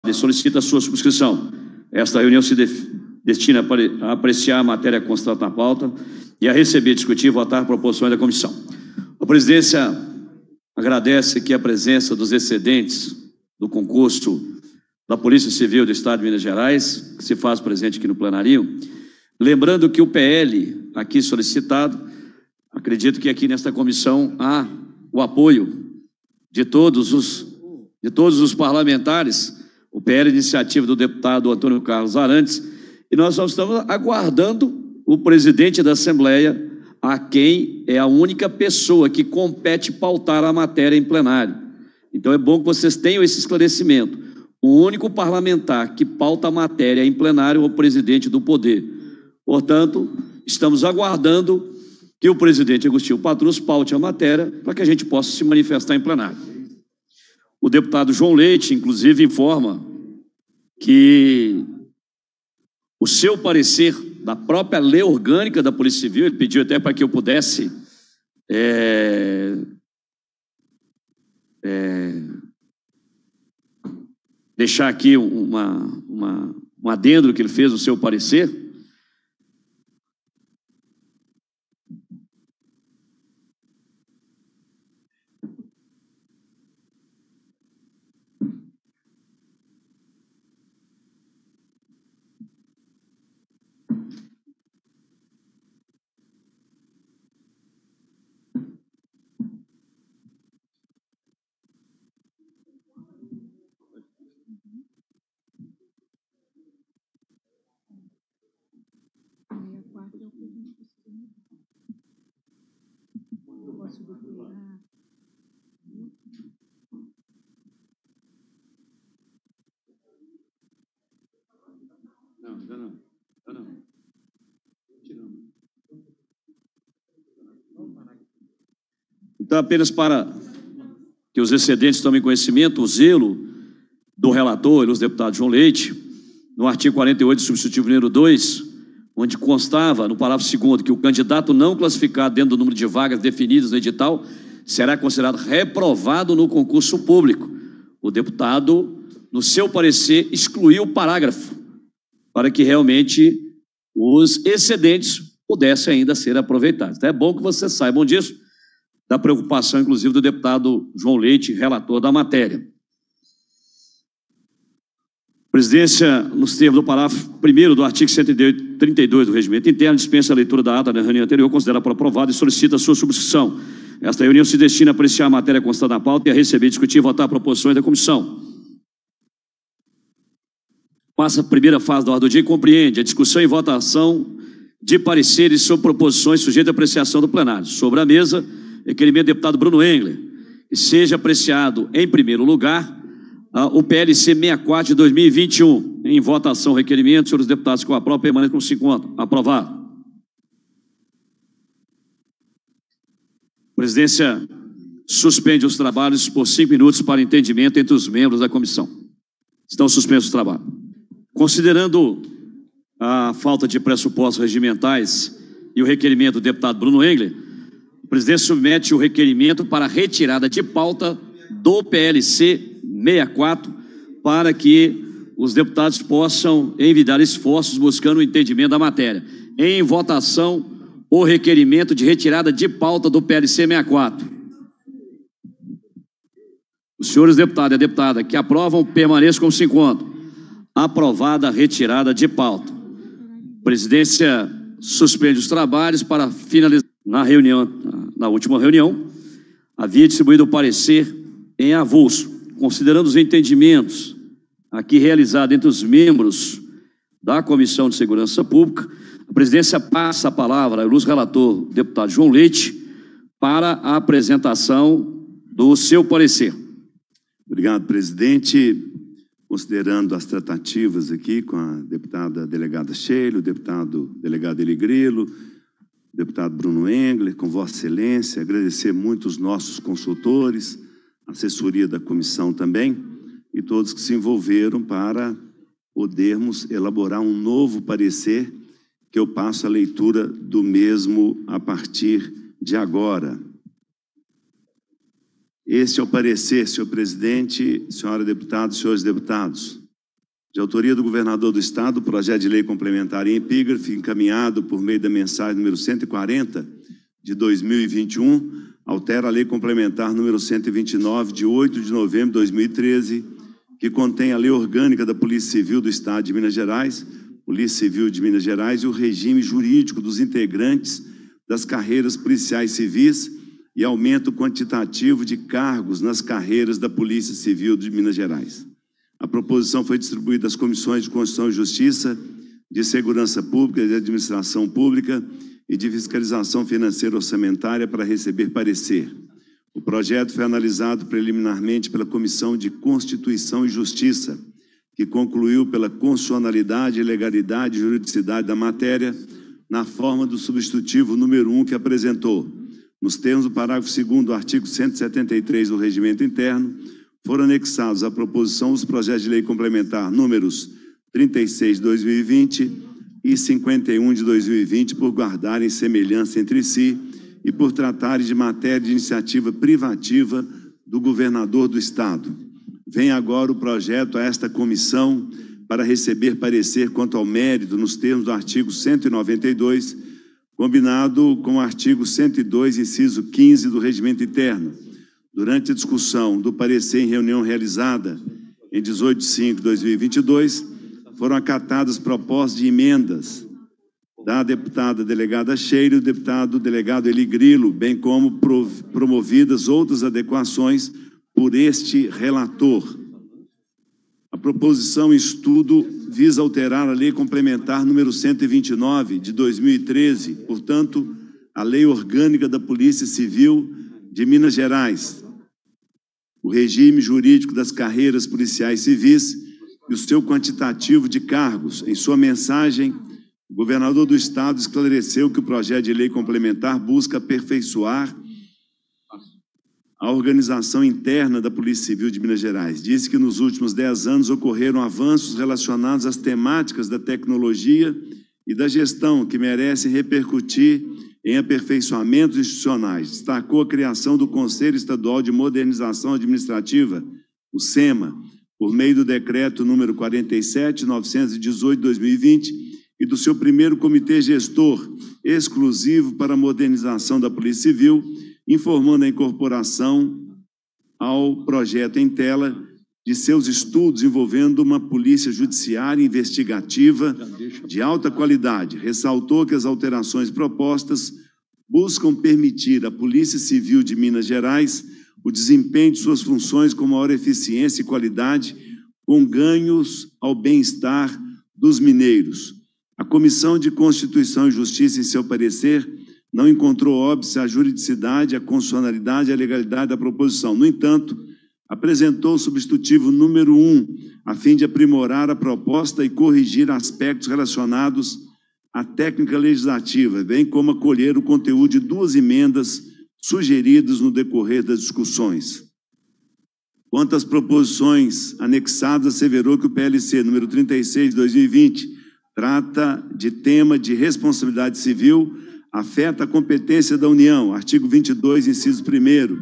e solicita a sua subscrição. Esta reunião se destina a apreciar a matéria constante na pauta e a receber, discutir e votar proposições da comissão. A presidência agradece aqui a presença dos excedentes do concurso da Polícia Civil do Estado de Minas Gerais, que se faz presente aqui no plenário. Lembrando que o PL aqui solicitado, acredito que aqui nesta comissão há o apoio de todos os parlamentares, o PL iniciativa do deputado Antônio Carlos Arantes, e nós só estamos aguardando o presidente da Assembleia, a quem é a única pessoa que compete pautar a matéria em plenário. Então é bom que vocês tenham esse esclarecimento. O único parlamentar que pauta a matéria em plenário é o presidente do Poder. Portanto, estamos aguardando que o presidente Agostinho Patrus paute a matéria para que a gente possa se manifestar em plenário. O deputado João Leite, inclusive, informa que o seu parecer da própria lei orgânica da Polícia Civil, ele pediu até para que eu pudesse deixar aqui um adendo que ele fez no seu parecer. Então, apenas para que os excedentes tomem conhecimento, o zelo do relator e dos deputados João Leite, no artigo 48, substitutivo número 2, onde constava, no parágrafo 2º, que o candidato não classificado dentro do número de vagas definidas no edital será considerado reprovado no concurso público. O deputado, no seu parecer, excluiu o parágrafo para que realmente os excedentes pudessem ainda ser aproveitados. Então é bom que vocês saibam disso, da preocupação, inclusive, do deputado João Leite, relator da matéria. Presidência, nos termos do parágrafo 1º do artigo 132 do Regimento Interno, dispensa a leitura da ata da reunião anterior, considera por aprovada e solicita a sua subscrição. Esta reunião se destina a apreciar a matéria constante na pauta e a receber, discutir e votar proposições da comissão. Passa a primeira fase da ordem do dia e compreende a discussão e votação de pareceres sobre proposições sujeitas à apreciação do plenário. Sobre a mesa, requerimento do deputado Bruno Engler, que seja apreciado, em primeiro lugar, o PLC 64 de 2021. Em votação, requerimento, senhores deputados que o aprovam, permaneçam como se encontram. Aprovado. A presidência suspende os trabalhos por 5 minutos para entendimento entre os membros da comissão. Estão suspensos os trabalhos. Considerando a falta de pressupostos regimentais e o requerimento do deputado Bruno Engler, o presidente submete o requerimento para retirada de pauta do PLC 64 para que os deputados possam envidar esforços buscando o entendimento da matéria. Em votação, o requerimento de retirada de pauta do PLC 64. Os senhores deputados e a deputada que aprovam, permaneçam como se encontram. Aprovada a retirada de pauta. A presidência suspende os trabalhos para finalizar. Na última reunião, havia distribuído o parecer em avulso, considerando os entendimentos aqui realizados entre os membros da Comissão de Segurança Pública. A presidência passa a palavra ao ilustre relator, deputado João Leite, para a apresentação do seu parecer. Obrigado, presidente. Considerando as tratativas aqui com a deputada delegada Sheila, o deputado delegado Eli Grilo, o deputado Bruno Engler, com Vossa Excelência, agradecer muito os nossos consultores, a assessoria da comissão também, e todos que se envolveram para podermos elaborar um novo parecer, que eu passo a leitura do mesmo a partir de agora. Este é o parecer, senhor presidente, senhora deputada, senhores deputados. de autoria do governador do Estado, o projeto de lei complementar em epígrafe, encaminhado por meio da mensagem número 140 de 2021, altera a lei complementar número 129, de 8 de novembro de 2013, que contém a lei orgânica da Polícia Civil do Estado de Minas Gerais, Polícia Civil de Minas Gerais, e o regime jurídico dos integrantes das carreiras policiais civis e aumento quantitativo de cargos nas carreiras da Polícia Civil de Minas Gerais. A proposição foi distribuída às comissões de Constituição e Justiça, de Segurança Pública, de Administração Pública e de Fiscalização Financeira Orçamentária para receber parecer. O projeto foi analisado preliminarmente pela Comissão de Constituição e Justiça, que concluiu pela constitucionalidade, legalidade e juridicidade da matéria, na forma do substitutivo número 1 que apresentou. Nos termos do parágrafo 2º do artigo 173 do Regimento Interno, foram anexados à proposição os projetos de lei complementar números 36 de 2020 e 51 de 2020, por guardarem semelhança entre si e por tratarem de matéria de iniciativa privativa do governador do Estado. Vem agora o projeto a esta comissão para receber parecer quanto ao mérito nos termos do artigo 192, combinado com o artigo 102, inciso 15 do Regimento Interno. Durante a discussão do parecer em reunião realizada em 18 de 5 de 2022, foram acatadas propostas de emendas da deputada delegada Sheila e do deputado delegado Eli Grilo, bem como promovidas outras adequações por este relator. A proposição em estudo visa alterar a lei complementar número 129 de 2013, portanto, a lei orgânica da Polícia Civil de Minas Gerais, o regime jurídico das carreiras policiais civis e o seu quantitativo de cargos. Em sua mensagem, o governador do Estado esclareceu que o projeto de lei complementar busca aperfeiçoar a organização interna da Polícia Civil de Minas Gerais. Disse que nos últimos 10 anos ocorreram avanços relacionados às temáticas da tecnologia e da gestão que merecem repercutir em aperfeiçoamentos institucionais. Destacou a criação do Conselho Estadual de Modernização Administrativa, o SEMA, por meio do decreto número 47.918 de 2020 e do seu primeiro comitê gestor exclusivo para a modernização da Polícia Civil, informando a incorporação ao projeto em tela de seus estudos envolvendo uma polícia judiciária investigativa de alta qualidade. Ressaltou que as alterações propostas buscam permitir à Polícia Civil de Minas Gerais o desempenho de suas funções com maior eficiência e qualidade, com ganhos ao bem-estar dos mineiros. A Comissão de Constituição e Justiça, em seu parecer, não encontrou óbice a juridicidade, a constitucionalidade e a legalidade da proposição. No entanto, apresentou o substitutivo número 1, a fim de aprimorar a proposta e corrigir aspectos relacionados à técnica legislativa, bem como acolher o conteúdo de 2 emendas sugeridas no decorrer das discussões. Quanto às proposições anexadas, asseverou que o PLC número 36 de 2020 trata de tema de responsabilidade civil, afeta a competência da União, artigo 22, inciso 1º,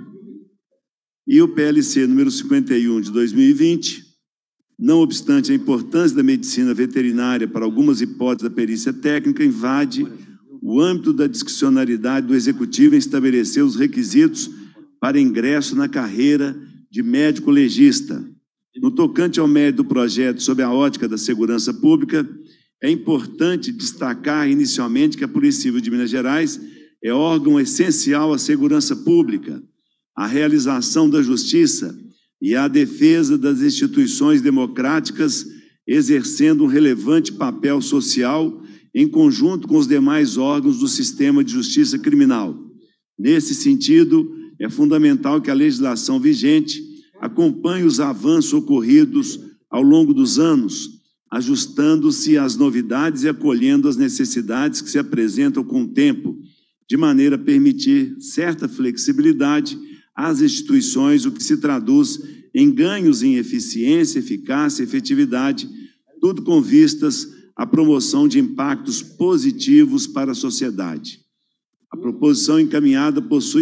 e o PLC número 51 de 2020, não obstante a importância da medicina veterinária para algumas hipóteses da perícia técnica, invade o âmbito da discricionariedade do Executivo em estabelecer os requisitos para ingresso na carreira de médico legista. No tocante ao mérito do projeto sob a ótica da segurança pública, é importante destacar inicialmente que a Polícia Civil de Minas Gerais é órgão essencial à segurança pública, à realização da justiça e à defesa das instituições democráticas, exercendo um relevante papel social em conjunto com os demais órgãos do sistema de justiça criminal. Nesse sentido, é fundamental que a legislação vigente acompanhe os avanços ocorridos ao longo dos anos, ajustando-se às novidades e acolhendo as necessidades que se apresentam com o tempo, de maneira a permitir certa flexibilidade às instituições, o que se traduz em ganhos em eficiência, eficácia e efetividade, tudo com vistas à promoção de impactos positivos para a sociedade. A proposição encaminhada possui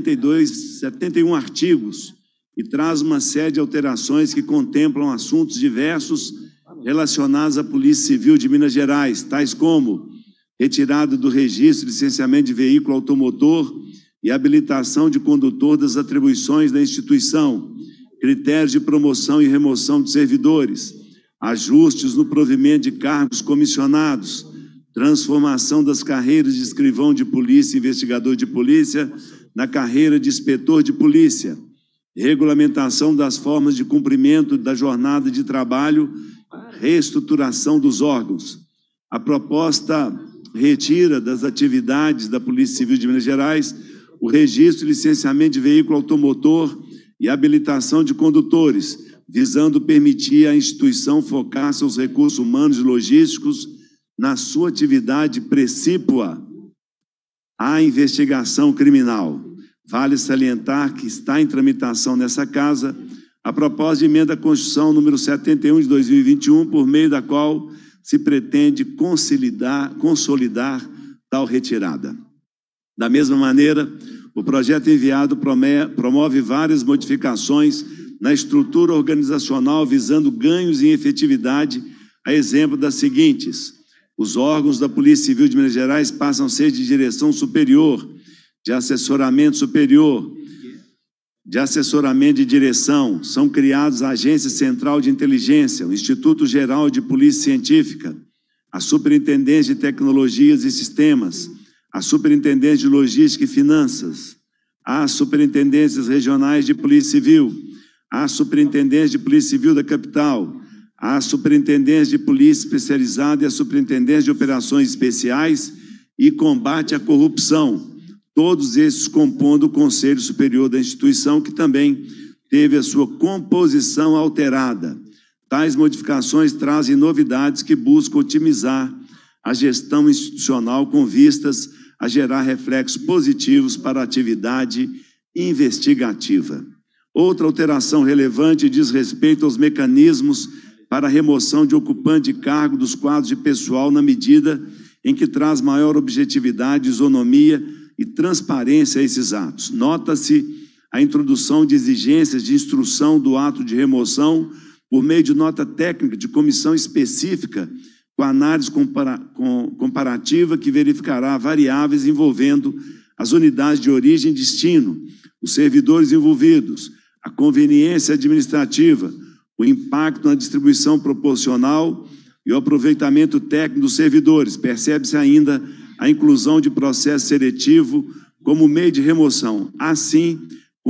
71 artigos e traz uma série de alterações que contemplam assuntos diversos relacionados à Polícia Civil de Minas Gerais, tais como retirada do registro de licenciamento de veículo automotor e habilitação de condutor das atribuições da instituição, critérios de promoção e remoção de servidores, ajustes no provimento de cargos comissionados, transformação das carreiras de escrivão de polícia e investigador de polícia na carreira de inspetor de polícia, regulamentação das formas de cumprimento da jornada de trabalho, reestruturação dos órgãos. A proposta retira das atividades da Polícia Civil de Minas Gerais o registro e licenciamento de veículo automotor e habilitação de condutores, visando permitir à instituição focar seus recursos humanos e logísticos na sua atividade precípua à investigação criminal. Vale salientar que está em tramitação nessa Casa a proposta de emenda à Constituição número 71 de 2021, por meio da qual se pretende consolidar tal retirada. Da mesma maneira, o projeto enviado promove várias modificações na estrutura organizacional visando ganhos em efetividade, a exemplo das seguintes: os órgãos da Polícia Civil de Minas Gerais passam a ser de direção superior, de assessoramento superior, de assessoramento de direção. São criados a Agência Central de Inteligência, o Instituto Geral de Polícia Científica, a Superintendência de Tecnologias e Sistemas, a Superintendência de Logística e Finanças, as Superintendências Regionais de Polícia Civil, a Superintendência de Polícia Civil da Capital, a Superintendência de Polícia Especializada e a Superintendência de Operações Especiais e Combate à Corrupção, todos esses compondo o Conselho Superior da instituição, que também teve a sua composição alterada. Tais modificações trazem novidades que buscam otimizar a gestão institucional com vistas a gerar reflexos positivos para a atividade investigativa. Outra alteração relevante diz respeito aos mecanismos para a remoção de ocupante de cargo dos quadros de pessoal na medida em que traz maior objetividade, isonomia e transparência a esses atos. Nota-se a introdução de exigências de instrução do ato de remoção por meio de nota técnica de comissão específica com análise comparativa que verificará variáveis envolvendo as unidades de origem e destino, os servidores envolvidos, a conveniência administrativa, o impacto na distribuição proporcional e o aproveitamento técnico dos servidores. Percebe-se ainda a inclusão de processo seletivo como meio de remoção. Assim,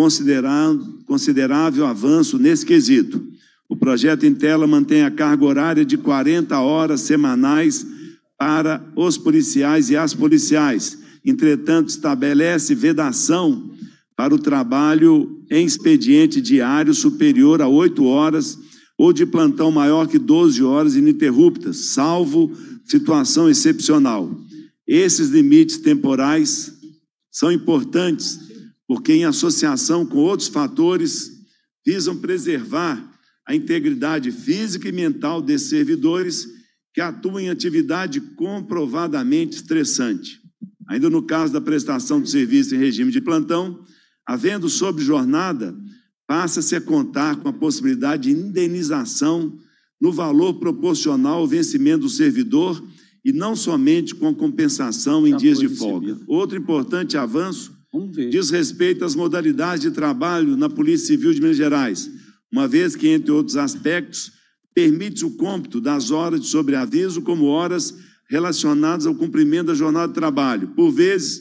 considerável avanço nesse quesito. O projeto em tela mantém a carga horária de 40 horas semanais para os policiais e as policiais. Entretanto, estabelece vedação para o trabalho em expediente diário superior a 8 horas ou de plantão maior que 12 horas ininterruptas, salvo situação excepcional. Esses limites temporais são importantes porque, em associação com outros fatores, visam preservar a integridade física e mental desses servidores que atuam em atividade comprovadamente estressante. Ainda no caso da prestação de serviço em regime de plantão, havendo sobrejornada, passa-se a contar com a possibilidade de indenização no valor proporcional ao vencimento do servidor e não somente com a compensação em dias de folga. Outro importante avanço diz respeito às modalidades de trabalho na Polícia Civil de Minas Gerais, uma vez que, entre outros aspectos, permite o cômputo das horas de sobreaviso como horas relacionadas ao cumprimento da jornada de trabalho. Por vezes,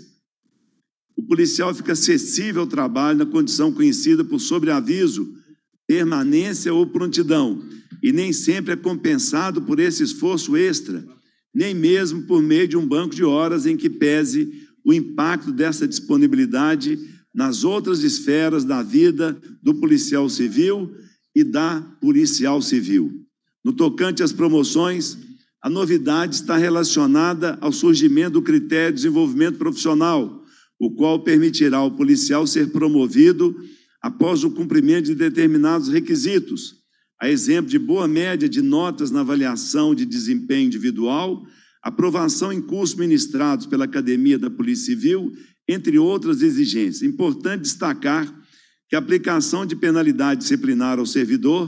o policial fica acessível ao trabalho na condição conhecida por sobreaviso, permanência ou prontidão, e nem sempre é compensado por esse esforço extra, nem mesmo por meio de um banco de horas em que pese o impacto dessa disponibilidade nas outras esferas da vida do policial civil e da policial civil. No tocante às promoções, a novidade está relacionada ao surgimento do critério de desenvolvimento profissional, o qual permitirá ao policial ser promovido após o cumprimento de determinados requisitos, a exemplo de boa média de notas na avaliação de desempenho individual, aprovação em cursos ministrados pela Academia da Polícia Civil, entre outras exigências. Importante destacar que a aplicação de penalidade disciplinar ao servidor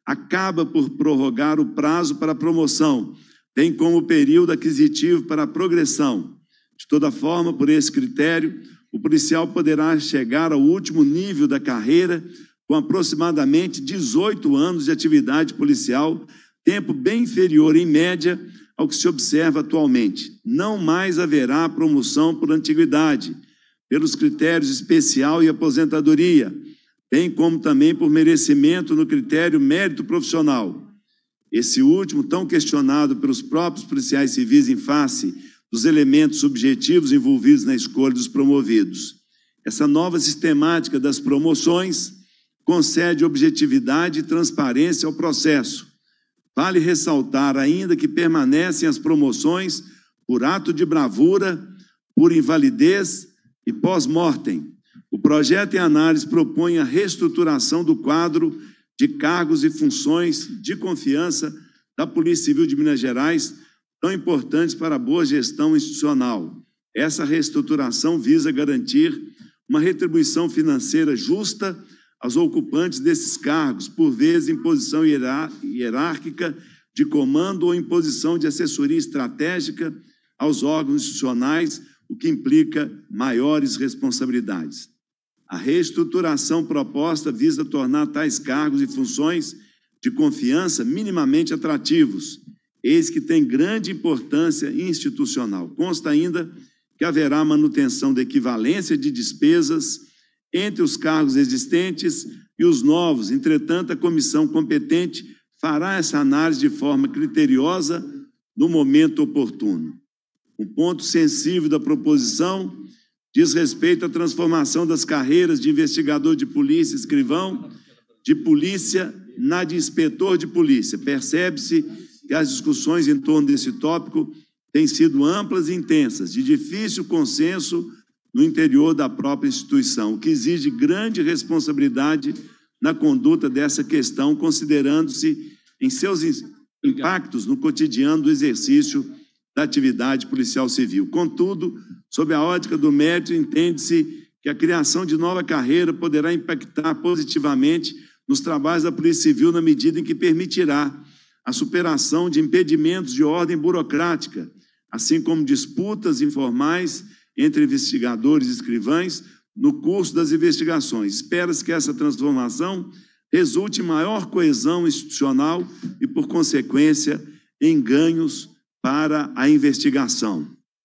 acaba por prorrogar o prazo para promoção, bem como o período aquisitivo para a progressão. De toda forma, por esse critério, o policial poderá chegar ao último nível da carreira com aproximadamente 18 anos de atividade policial, tempo bem inferior, em média, ao que se observa atualmente. Não mais haverá promoção por antiguidade, pelos critérios especial e aposentadoria, bem como também por merecimento no critério mérito profissional. Esse último, tão questionado pelos próprios policiais civis em face dos elementos subjetivos envolvidos na escolha dos promovidos. Essa nova sistemática das promoções concede objetividade e transparência ao processo. Vale ressaltar ainda que permanecem as promoções por ato de bravura, por invalidez e pós-mortem. O projeto em análise propõe a reestruturação do quadro de cargos e funções de confiança da Polícia Civil de Minas Gerais, tão importantes para a boa gestão institucional. Essa reestruturação visa garantir uma retribuição financeira justa aos ocupantes desses cargos, por vezes em posição hierárquica de comando ou em posição de assessoria estratégica aos órgãos institucionais, o que implica maiores responsabilidades. A reestruturação proposta visa tornar tais cargos e funções de confiança minimamente atrativos, eis que tem grande importância institucional. Consta ainda que haverá manutenção da equivalência de despesas entre os cargos existentes e os novos. Entretanto, a comissão competente fará essa análise de forma criteriosa no momento oportuno. Um ponto sensível da proposição diz respeito à transformação das carreiras de investigador de polícia, escrivão de polícia, na de inspetor de polícia. Percebe-se que as discussões em torno desse tópico têm sido amplas e intensas, de difícil consenso no interior da própria instituição, o que exige grande responsabilidade na conduta dessa questão, considerando-se em seus impactos no cotidiano do exercício da atividade policial civil. Contudo, sob a ótica do mérito, entende-se que a criação de nova carreira poderá impactar positivamente nos trabalhos da Polícia Civil na medida em que permitirá a superação de impedimentos de ordem burocrática, assim como disputas informais entre investigadores e escrivães no curso das investigações. Espera-se que essa transformação resulte em maior coesão institucional e, por consequência, em ganhos para a investigação.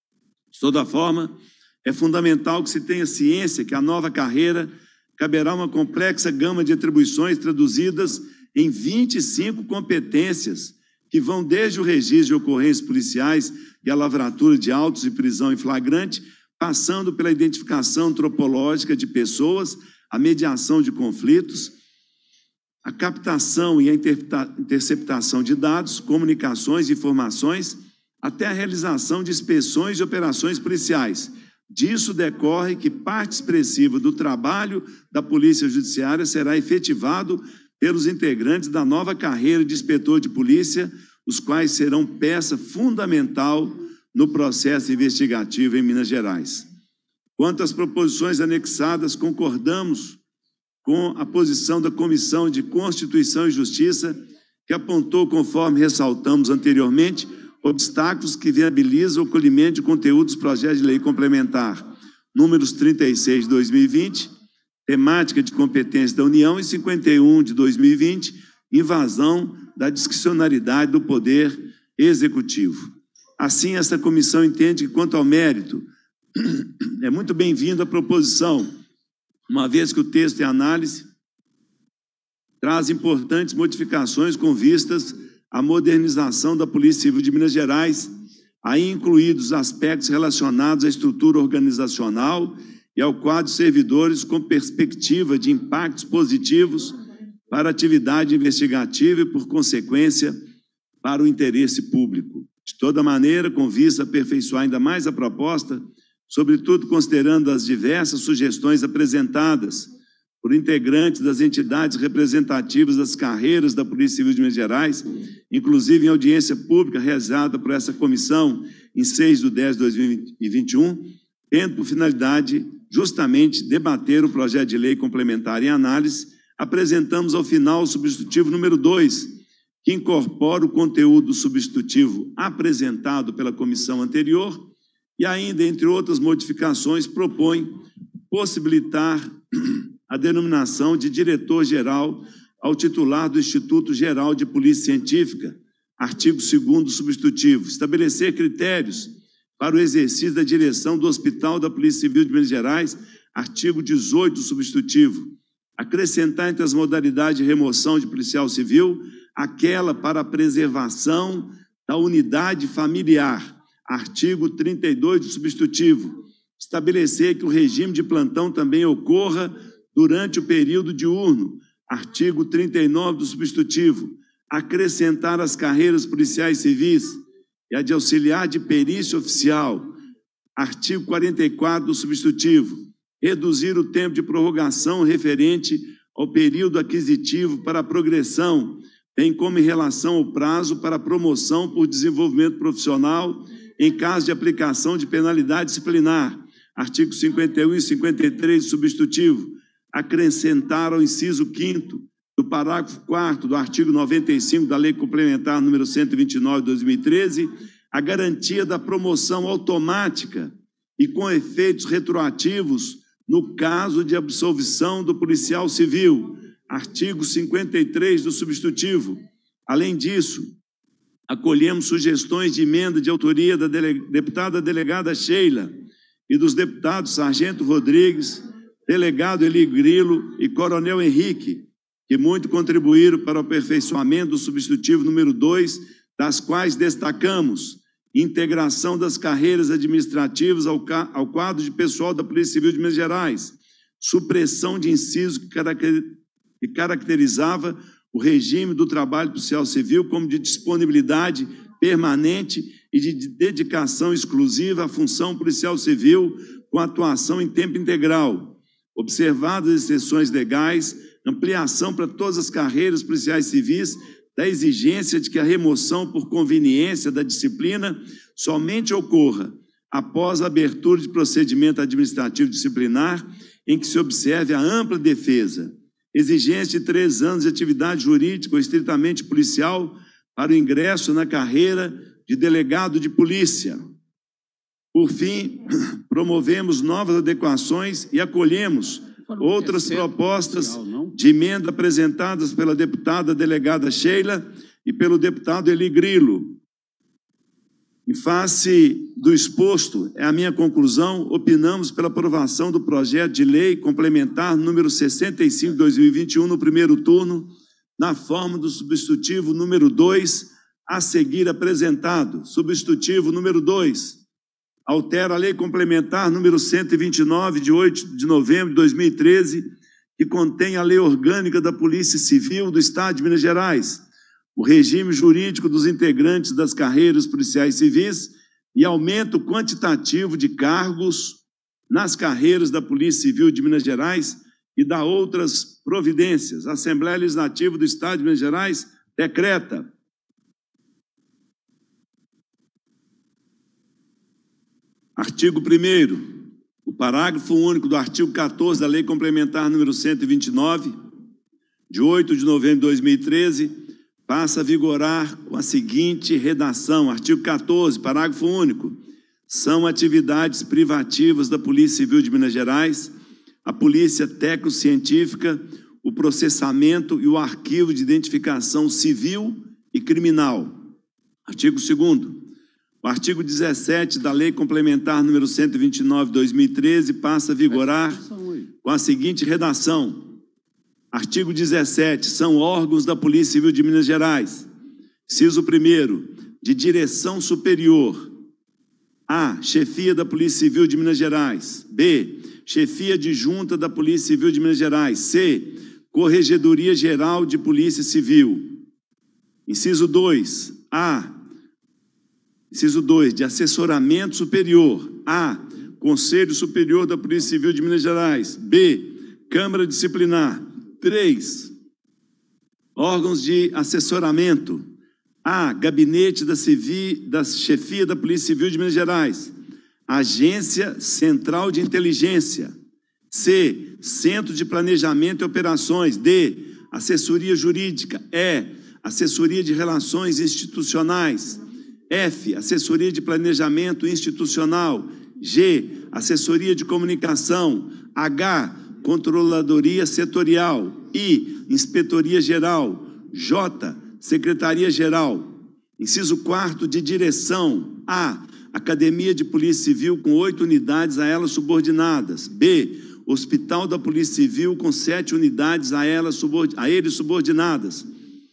De toda forma, é fundamental que se tenha ciência que a nova carreira caberá uma complexa gama de atribuições traduzidas em 25 competências, que vão desde o registro de ocorrências policiais e a lavratura de autos e prisão em flagrante, passando pela identificação antropológica de pessoas, a mediação de conflitos, a captação e a interceptação de dados, comunicações e informações, até a realização de inspeções e operações policiais. Disso decorre que parte expressiva do trabalho da Polícia Judiciária será efetivado pelos integrantes da nova carreira de inspetor de polícia, os quais serão peça fundamental no processo investigativo em Minas Gerais. Quanto às proposições anexadas, concordamos com a posição da Comissão de Constituição e Justiça, que apontou, conforme ressaltamos anteriormente, obstáculos que viabilizam o acolhimento de conteúdos do projeto de lei complementar números 36 de 2020, temática de competência da União, e 51 de 2020, invasão da discricionariedade do Poder Executivo. Assim, esta comissão entende que, quanto ao mérito, é muito bem-vinda a proposição, uma vez que o texto em análise traz importantes modificações com vistas à modernização da Polícia Civil de Minas Gerais, aí incluídos aspectos relacionados à estrutura organizacional e ao quadro de servidores com perspectiva de impactos positivos para a atividade investigativa e, por consequência, para o interesse público. De toda maneira, com vista a aperfeiçoar ainda mais a proposta, sobretudo considerando as diversas sugestões apresentadas por integrantes das entidades representativas das carreiras da Polícia Civil de Minas Gerais, inclusive em audiência pública realizada por essa comissão em 6/10/2021, tendo por finalidade justamente debater o projeto de lei complementar em análise, apresentamos ao final o substitutivo número 2, que incorpora o conteúdo do substitutivo apresentado pela comissão anterior e ainda, entre outras modificações, propõe possibilitar a denominação de diretor-geral ao titular do Instituto Geral de Polícia Científica, artigo 2º substitutivo, estabelecer critérios para o exercício da direção do Hospital da Polícia Civil de Minas Gerais, artigo 18 substitutivo, acrescentar entre as modalidades de remoção de policial civil aquela para a preservação da unidade familiar, artigo 32 do substitutivo, estabelecer que o regime de plantão também ocorra durante o período diurno, artigo 39 do substitutivo, acrescentar as carreiras policiais civis e a de auxiliar de perícia oficial, artigo 44 do substitutivo, reduzir o tempo de prorrogação referente ao período aquisitivo para a progressão, bem como em relação ao prazo para promoção por desenvolvimento profissional em caso de aplicação de penalidade disciplinar, artigo 51 e 53 do substitutivo, acrescentar ao inciso 5º do parágrafo 4º do artigo 95 da Lei Complementar número 129 de 2013, a garantia da promoção automática e com efeitos retroativos no caso de absolvição do policial civil, artigo 53 do substitutivo. Além disso, acolhemos sugestões de emenda de autoria da deputada delegada Sheila e dos deputados Sargento Rodrigues, delegado Eli Grilo e Coronel Henrique, que muito contribuíram para o aperfeiçoamento do substitutivo número 2, das quais destacamos integração das carreiras administrativas ao quadro de pessoal da Polícia Civil de Minas Gerais, supressão de inciso que caracterizava o regime do trabalho policial civil como de disponibilidade permanente e de dedicação exclusiva à função policial civil com atuação em tempo integral, observadas as exceções legais, ampliação para todas as carreiras policiais civis da exigência de que a remoção por conveniência da disciplina somente ocorra após a abertura de procedimento administrativo disciplinar em que se observe a ampla defesa, exigência de 3 anos de atividade jurídica ou estritamente policial para o ingresso na carreira de delegado de polícia. Por fim, promovemos novas adequações e acolhemos outras propostas de emenda apresentadas pela deputada delegada Sheila e pelo deputado Eli Grilo. Em face do exposto, é a minha conclusão, opinamos pela aprovação do projeto de lei complementar número 65 de 2021 no primeiro turno, na forma do substitutivo número 2, a seguir apresentado. Substitutivo número 2. Altera a Lei Complementar número 129, de 8 de novembro de 2013, que contém a Lei Orgânica da Polícia Civil do Estado de Minas Gerais, o regime jurídico dos integrantes das carreiras policiais civis e aumento quantitativo de cargos nas carreiras da Polícia Civil de Minas Gerais e da outras providências. A Assembleia Legislativa do Estado de Minas Gerais decreta: artigo 1º, o parágrafo único do artigo 14 da Lei Complementar número 129, de 8 de novembro de 2013, passa a vigorar com a seguinte redação: artigo 14, parágrafo único. São atividades privativas da Polícia Civil de Minas Gerais, a Polícia Técnico-Científica, o processamento e o arquivo de identificação civil e criminal. Artigo 2º. O artigo 17 da Lei Complementar número 129 de 2013 passa a vigorar com a seguinte redação: artigo 17, são órgãos da Polícia Civil de Minas Gerais. Inciso 1º, de direção superior: A, chefia da Polícia Civil de Minas Gerais. B, chefia adjunta da Polícia Civil de Minas Gerais. C, Corregedoria Geral de Polícia Civil. Inciso 2, A, inciso 2, de assessoramento superior: A, Conselho Superior da Polícia Civil de Minas Gerais. B, Câmara Disciplinar. 3, órgãos de assessoramento: A, Gabinete da Chefia da Polícia Civil de Minas Gerais. Agência Central de Inteligência. C, Centro de Planejamento e Operações. D, Assessoria Jurídica. E, Assessoria de Relações Institucionais. F, Assessoria de Planejamento Institucional. G, Assessoria de Comunicação. H, Controladoria Setorial. I, Inspetoria Geral. J, Secretaria-Geral. Inciso 4º, de direção. A, Academia de Polícia Civil com 8 unidades a elas subordinadas. B, Hospital da Polícia Civil com 7 unidades a eles subordinadas.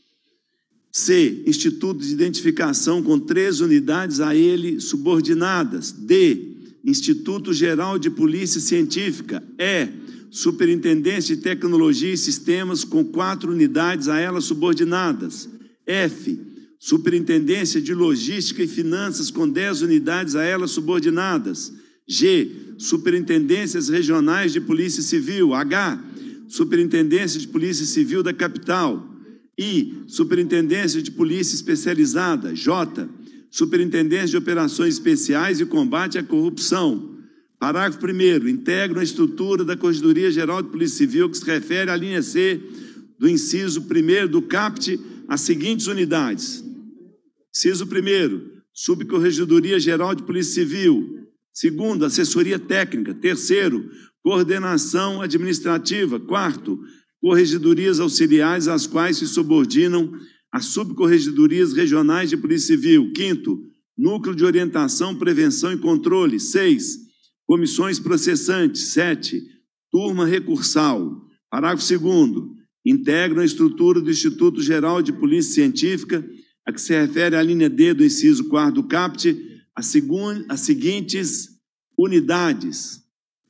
C, Instituto de Identificação com 3 unidades a ele subordinadas. D, Instituto Geral de Polícia Científica. E, Superintendência de Tecnologia e Sistemas com 4 unidades a elas subordinadas. F, Superintendência de Logística e Finanças com 10 unidades a elas subordinadas. G, Superintendências Regionais de Polícia Civil. H, Superintendência de Polícia Civil da Capital. I, Superintendência de Polícia Especializada. J, Superintendência de Operações Especiais e Combate à Corrupção. Parágrafo 1º. Integram a estrutura da Corregedoria Geral de Polícia Civil que se refere à linha C do inciso 1º do CAPT as seguintes unidades. Inciso 1º, Subcorregedoria Geral de Polícia Civil. 2º, Assessoria Técnica. 3º, Coordenação Administrativa. 4º, Corregedorias Auxiliares, às quais se subordinam as Subcorregedorias Regionais de Polícia Civil. 5º, Núcleo de Orientação, Prevenção e Controle. 6, Comissões Processantes. 7, Turma Recursal. Parágrafo 2º, integram a estrutura do Instituto Geral de Polícia Científica, a que se refere à linha D do inciso 4º do CAPT, as seguintes unidades.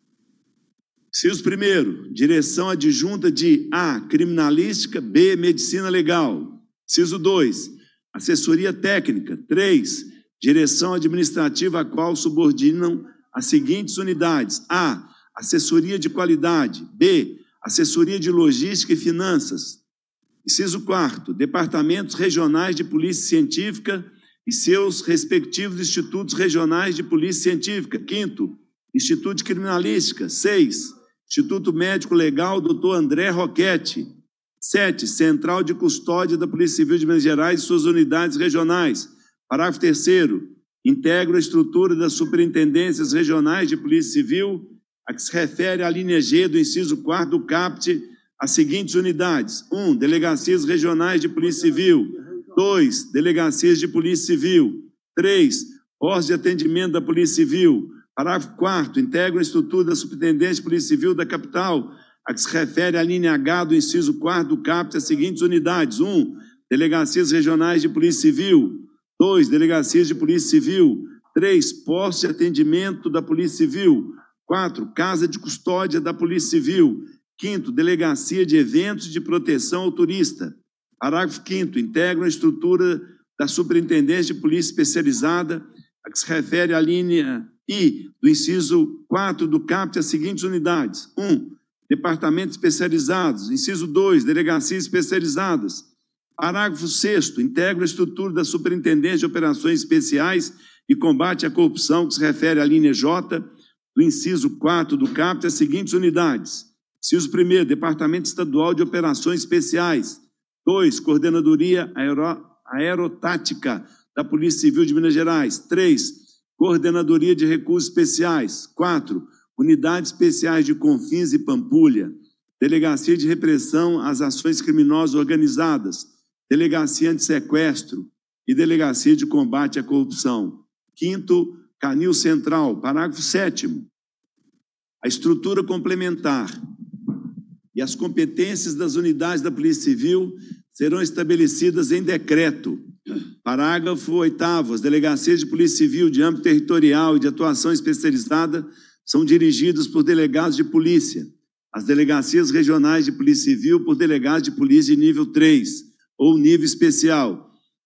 Inciso 1º, direção adjunta de A, Criminalística. B, Medicina Legal. Inciso 2, Assessoria Técnica. 3, direção administrativa a qual subordinam as seguintes unidades. A, Assessoria de Qualidade. B, Assessoria de Logística e Finanças. Inciso 4º, Departamentos Regionais de Polícia Científica e seus respectivos Institutos Regionais de Polícia Científica. 5º, Instituto de Criminalística. 6, Instituto Médico Legal Dr. André Roquete. 7, Central de Custódia da Polícia Civil de Minas Gerais e suas unidades regionais. Parágrafo 3º, integra a estrutura das Superintendências Regionais de Polícia Civil, a que se refere à linha G do inciso 4º do CAPT, as seguintes unidades. 1, Delegacias Regionais de Polícia Civil. 2, Delegacias de Polícia Civil. 3, Postos de Atendimento da Polícia Civil. Parágrafo 4º, integra a estrutura da Superintendência de Polícia Civil da Capital, a que se refere à linha H do inciso 4º do CAPT, as seguintes unidades. 1, Delegacias Regionais de Polícia Civil. 2, Delegacias de Polícia Civil. 3, Postos de Atendimento da Polícia Civil. 4, Casa de Custódia da Polícia Civil. 5º, Delegacia de Eventos de Proteção ao Turista. Parágrafo 5º, integram a estrutura da Superintendência de Polícia Especializada, a que se refere à linha I do inciso 4 do CAPT, as seguintes unidades. 1, Departamentos Especializados. Inciso 2, Delegacias Especializadas. Parágrafo 6º, integra a estrutura da Superintendência de Operações Especiais e Combate à Corrupção, que se refere à linha J do inciso 4 do CAPT, as seguintes unidades. Inciso 1º, Departamento Estadual de Operações Especiais. 2, Coordenadoria Aerotática da Polícia Civil de Minas Gerais. 3, Coordenadoria de Recursos Especiais. 4, Unidades Especiais de Confins e Pampulha. Delegacia de Repressão às Ações Criminosas Organizadas. Delegacia Antissequestro e Delegacia de Combate à Corrupção. 5º, Canil Central. Parágrafo 7º. A estrutura complementar e as competências das unidades da Polícia Civil serão estabelecidas em decreto. Parágrafo 8º. As delegacias de Polícia Civil de âmbito territorial e de atuação especializada são dirigidas por delegados de polícia. As delegacias regionais de Polícia Civil por delegados de polícia de nível 3 ou nível especial.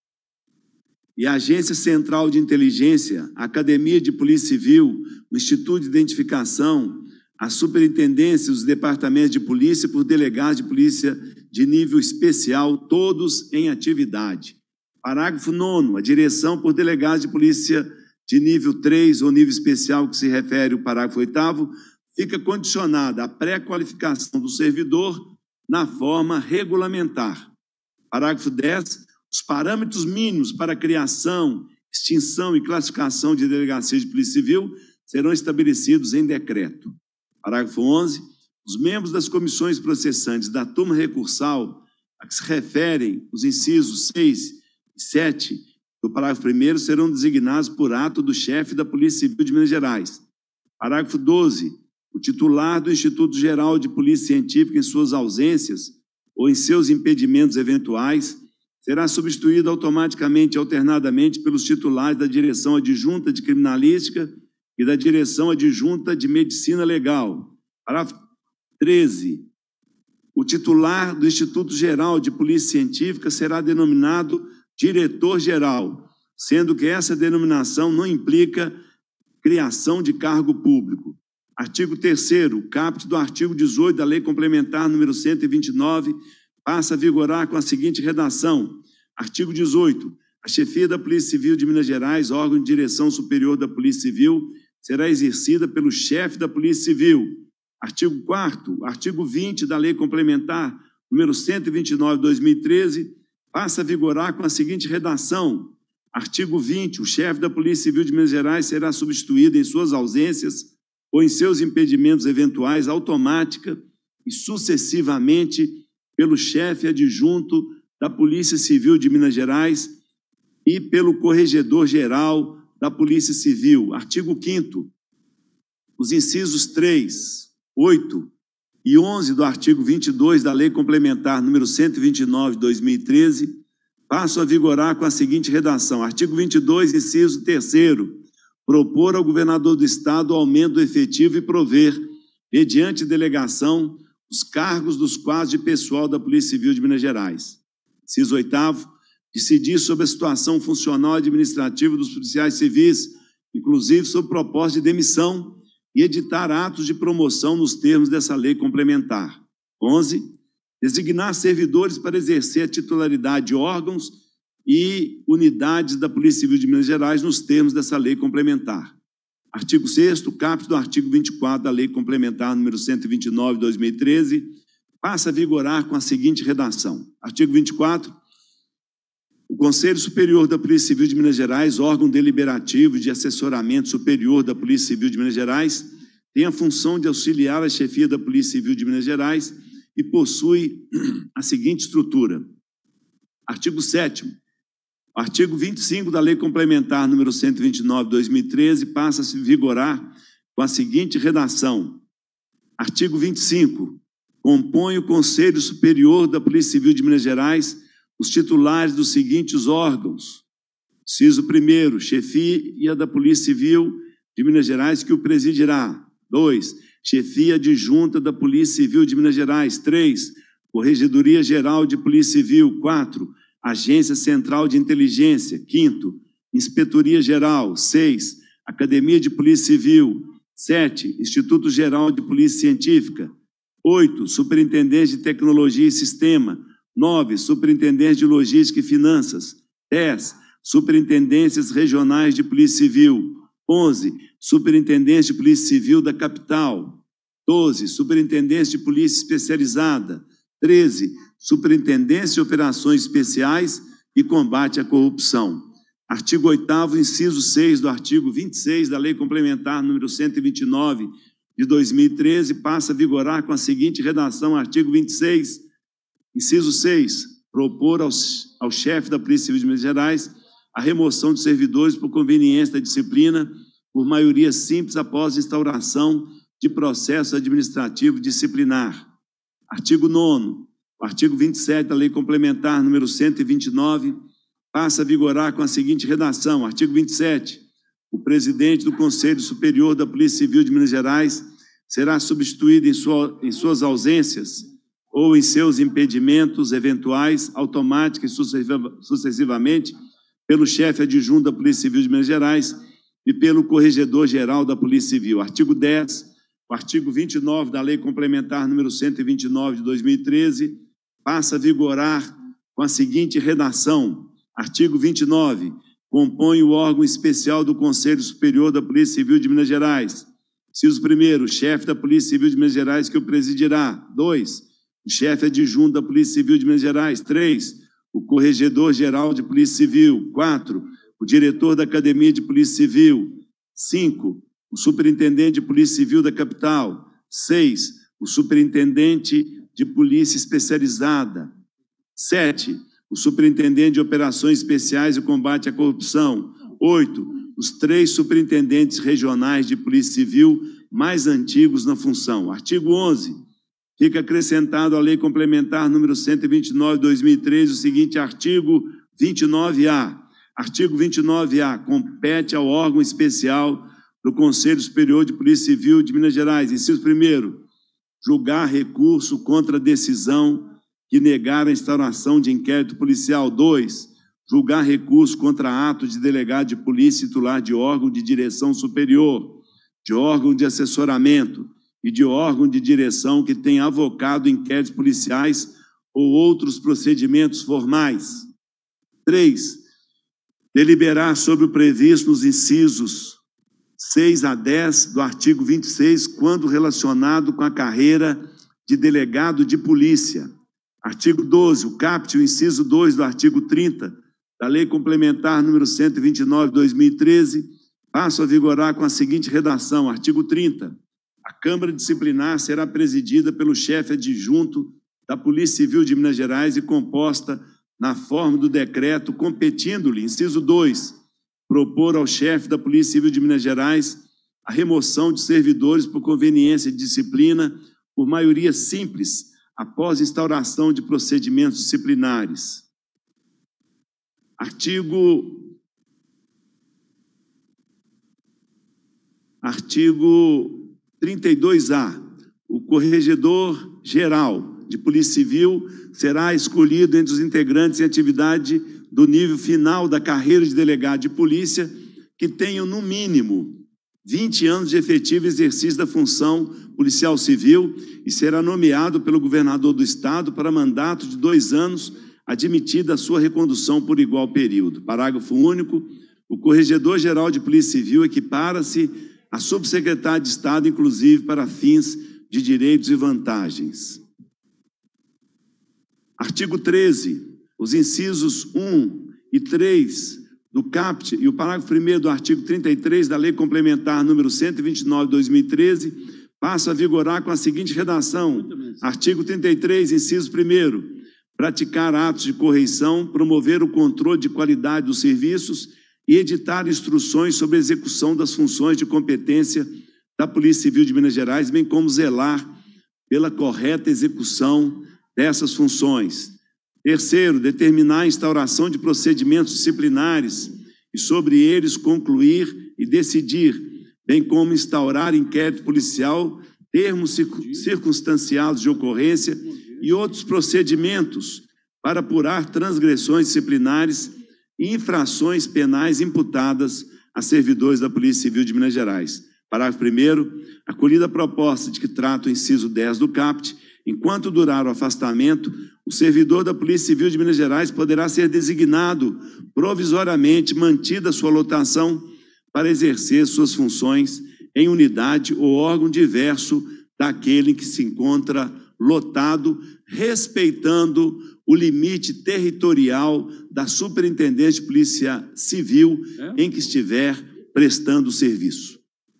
E a Agência Central de Inteligência, a Academia de Polícia Civil, o Instituto de Identificação, a Superintendência e os departamentos de polícia por delegados de polícia de nível especial, todos em atividade. Parágrafo 9º, a direção por delegados de polícia de nível 3 ou nível especial, que se refere ao parágrafo 8º, fica condicionada à pré-qualificação do servidor na forma regulamentar. Parágrafo 10. Os parâmetros mínimos para a criação, extinção e classificação de delegacia de Polícia Civil serão estabelecidos em decreto. Parágrafo 11. Os membros das comissões processantes da turma recursal a que se referem os incisos 6 e 7 do parágrafo 1º serão designados por ato do chefe da Polícia Civil de Minas Gerais. Parágrafo 12. O titular do Instituto Geral de Polícia Científica, em suas ausências ou em seus impedimentos eventuais, será substituído automaticamente e alternadamente pelos titulares da Direção Adjunta de Criminalística e da Direção Adjunta de Medicina Legal. Parágrafo 13. O titular do Instituto Geral de Polícia Científica será denominado diretor-geral, sendo que essa denominação não implica criação de cargo público. Artigo 3º, caput do artigo 18 da Lei Complementar número 129, passa a vigorar com a seguinte redação. Artigo 18. A chefia da Polícia Civil de Minas Gerais, órgão de direção superior da Polícia Civil, será exercida pelo chefe da Polícia Civil. Artigo 4º, artigo 20 da Lei Complementar número 129 de 2013, passa a vigorar com a seguinte redação. Artigo 20. O chefe da Polícia Civil de Minas Gerais será substituído em suas ausências ou em seus impedimentos eventuais automática e sucessivamente pelo chefe adjunto da Polícia Civil de Minas Gerais e pelo corregedor-geral da Polícia Civil. Artigo 5º. Os incisos 3, 8 e 11 do artigo 22 da Lei Complementar número 129 de 2013 passam a vigorar com a seguinte redação. Artigo 22, inciso 3º. Propor ao governador do Estado o aumento do efetivo e prover, mediante delegação, os cargos dos quadros de pessoal da Polícia Civil de Minas Gerais. Inciso 8º. Decidir sobre a situação funcional e administrativa dos policiais civis, inclusive sob proposta de demissão, e editar atos de promoção nos termos dessa lei complementar. 11. Designar servidores para exercer a titularidade de órgãos e unidades da Polícia Civil de Minas Gerais nos termos dessa lei complementar. Artigo 6º, caput do artigo 24 da Lei Complementar número 129 de 2013, passa a vigorar com a seguinte redação. Artigo 24. O Conselho Superior da Polícia Civil de Minas Gerais, órgão deliberativo de assessoramento superior da Polícia Civil de Minas Gerais, tem a função de auxiliar a chefia da Polícia Civil de Minas Gerais e possui a seguinte estrutura. Artigo 7º. O artigo 25 da Lei Complementar número 129 de 2013 passa a se vigorar com a seguinte redação. Artigo 25. Compõe o Conselho Superior da Polícia Civil de Minas Gerais os titulares dos seguintes órgãos. Inciso 1º, chefia da Polícia Civil de Minas Gerais, que o presidirá. 2. Chefia adjunta da Polícia Civil de Minas Gerais. 3. Corregedoria Geral de Polícia Civil. 4. Agência Central de Inteligência. 5º, Inspetoria Geral. 6. Academia de Polícia Civil. 7. Instituto Geral de Polícia Científica. 8. Superintendente de Tecnologia e Sistema. 9. Superintendente de Logística e Finanças. 10. Superintendências Regionais de Polícia Civil. 11. Superintendente de Polícia Civil da Capital. 12. Superintendência de Polícia Especializada. 13. Superintendência de Operações Especiais e Combate à Corrupção. Artigo 8º, inciso 6 do artigo 26 da Lei Complementar número 129 de 2013 passa a vigorar com a seguinte redação. Artigo 26, inciso 6, propor ao chefe da Polícia Civil de Minas Gerais a remoção de servidores por conveniência da disciplina por maioria simples após instauração de processo administrativo disciplinar. Artigo 9º, o artigo 27 da Lei Complementar número 129 passa a vigorar com a seguinte redação. Artigo 27. O presidente do Conselho Superior da Polícia Civil de Minas Gerais será substituído em suas ausências ou em seus impedimentos eventuais, automática e sucessivamente, pelo chefe adjunto da Polícia Civil de Minas Gerais e pelo corregedor-geral da Polícia Civil. Artigo 10. O artigo 29 da Lei Complementar número 129 de 2013 passa a vigorar com a seguinte redação. Artigo 29. Compõe o órgão especial do Conselho Superior da Polícia Civil de Minas Gerais Inciso 1º, o chefe da Polícia Civil de Minas Gerais que o presidirá. 2, o chefe adjunto da Polícia Civil de Minas Gerais. 3, o corregedor-geral de Polícia Civil. 4, o diretor da Academia de Polícia Civil. 5, o superintendente de Polícia Civil da capital. 6, o superintendente de Polícia Especializada. 7, o superintendente de Operações Especiais e Combate à Corrupção. 8, os 3 superintendentes regionais de Polícia Civil mais antigos na função. Artigo 11. Fica acrescentado à Lei Complementar número 129 de 2013 o seguinte artigo 29A. Artigo 29A. Compete ao órgão especial do Conselho Superior de Polícia Civil de Minas Gerais. Inciso 1º. Julgar recurso contra a decisão que negar a instauração de inquérito policial. 2. Julgar recurso contra ato de delegado de polícia titular de órgão de direção superior, de órgão de assessoramento e de órgão de direção que tenha avocado inquéritos policiais ou outros procedimentos formais. 3. Deliberar sobre o previsto nos incisos 6 a 10 do artigo 26, quando relacionado com a carreira de delegado de polícia. Artigo 12. O caput, o inciso 2 do artigo 30 da Lei Complementar número 129 de 2013, passa a vigorar com a seguinte redação. Artigo 30. A Câmara Disciplinar será presidida pelo chefe adjunto da Polícia Civil de Minas Gerais e composta na forma do decreto, competindo-lhe, inciso 2, propor ao chefe da Polícia Civil de Minas Gerais a remoção de servidores por conveniência de disciplina por maioria simples, após instauração de procedimentos disciplinares. Artigo 32A. O corregedor-geral de Polícia Civil será escolhido entre os integrantes em atividade do nível final da carreira de delegado de polícia que tenham, no mínimo, 20 anos de efetivo exercício da função policial civil e será nomeado pelo governador do Estado para mandato de 2 anos, admitida a sua recondução por igual período. Parágrafo único. O corregedor-geral de Polícia Civil equipara-se a subsecretário de Estado, inclusive para fins de direitos e vantagens. Artigo 13. Os incisos 1 e 3 do caput e o parágrafo 1º do artigo 33 da Lei Complementar número 129 de 2013 passam a vigorar com a seguinte redação. Artigo 33, inciso 1º. Praticar atos de correição, promover o controle de qualidade dos serviços e editar instruções sobre a execução das funções de competência da Polícia Civil de Minas Gerais, bem como zelar pela correta execução dessas funções. Terceiro, determinar a instauração de procedimentos disciplinares e sobre eles concluir e decidir, bem como instaurar inquérito policial, termos circunstanciados de ocorrência e outros procedimentos para apurar transgressões disciplinares e infrações penais imputadas a servidores da Polícia Civil de Minas Gerais. Parágrafo 1º. Acolhida a proposta de que trata o inciso 10 do caput, enquanto durar o afastamento, o servidor da Polícia Civil de Minas Gerais poderá ser designado provisoriamente, mantida sua lotação, para exercer suas funções em unidade ou órgão diverso daquele em que se encontra lotado, respeitando o limite territorial da Superintendência de Polícia Civil em que estiver prestando serviço.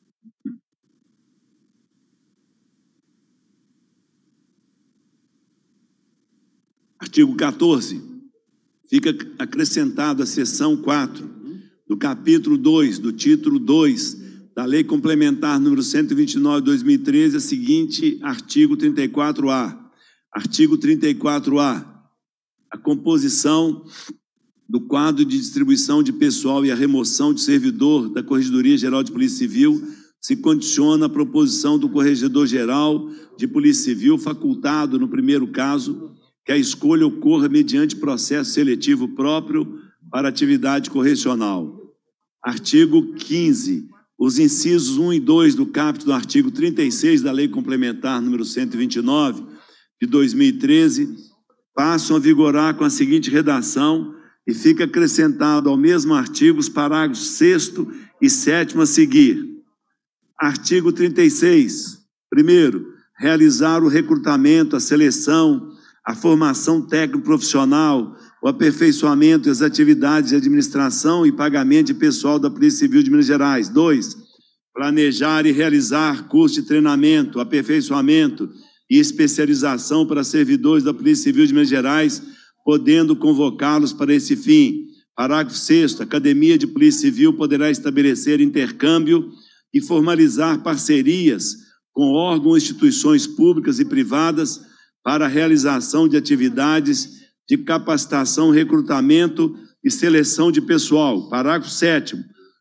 Artigo 14. Fica acrescentado a seção 4 do capítulo 2, do título 2 da Lei Complementar número 129 de 2013, a seguinte artigo 34A. Artigo 34A. A composição do quadro de distribuição de pessoal e a remoção de servidor da Corregedoria Geral de Polícia Civil se condiciona à proposição do Corregedor-Geral de Polícia Civil, facultado, no primeiro caso, que a escolha ocorra mediante processo seletivo próprio para atividade correcional. Artigo 15. Os incisos 1 e 2 do caput do artigo 36 da Lei Complementar número 129 de 2013 passam a vigorar com a seguinte redação e fica acrescentado ao mesmo artigo os parágrafos 6º e 7º a seguir. Artigo 36. Primeiro, realizar o recrutamento, a seleção, a formação técnico-profissional, o aperfeiçoamento das atividades de administração e pagamento de pessoal da Polícia Civil de Minas Gerais. 2. Planejar e realizar curso de treinamento, aperfeiçoamento e especialização para servidores da Polícia Civil de Minas Gerais, podendo convocá-los para esse fim. Parágrafo 6º. A Academia de Polícia Civil poderá estabelecer intercâmbio e formalizar parcerias com órgãos e instituições públicas e privadas para a realização de atividades de capacitação, recrutamento e seleção de pessoal. Parágrafo 7º.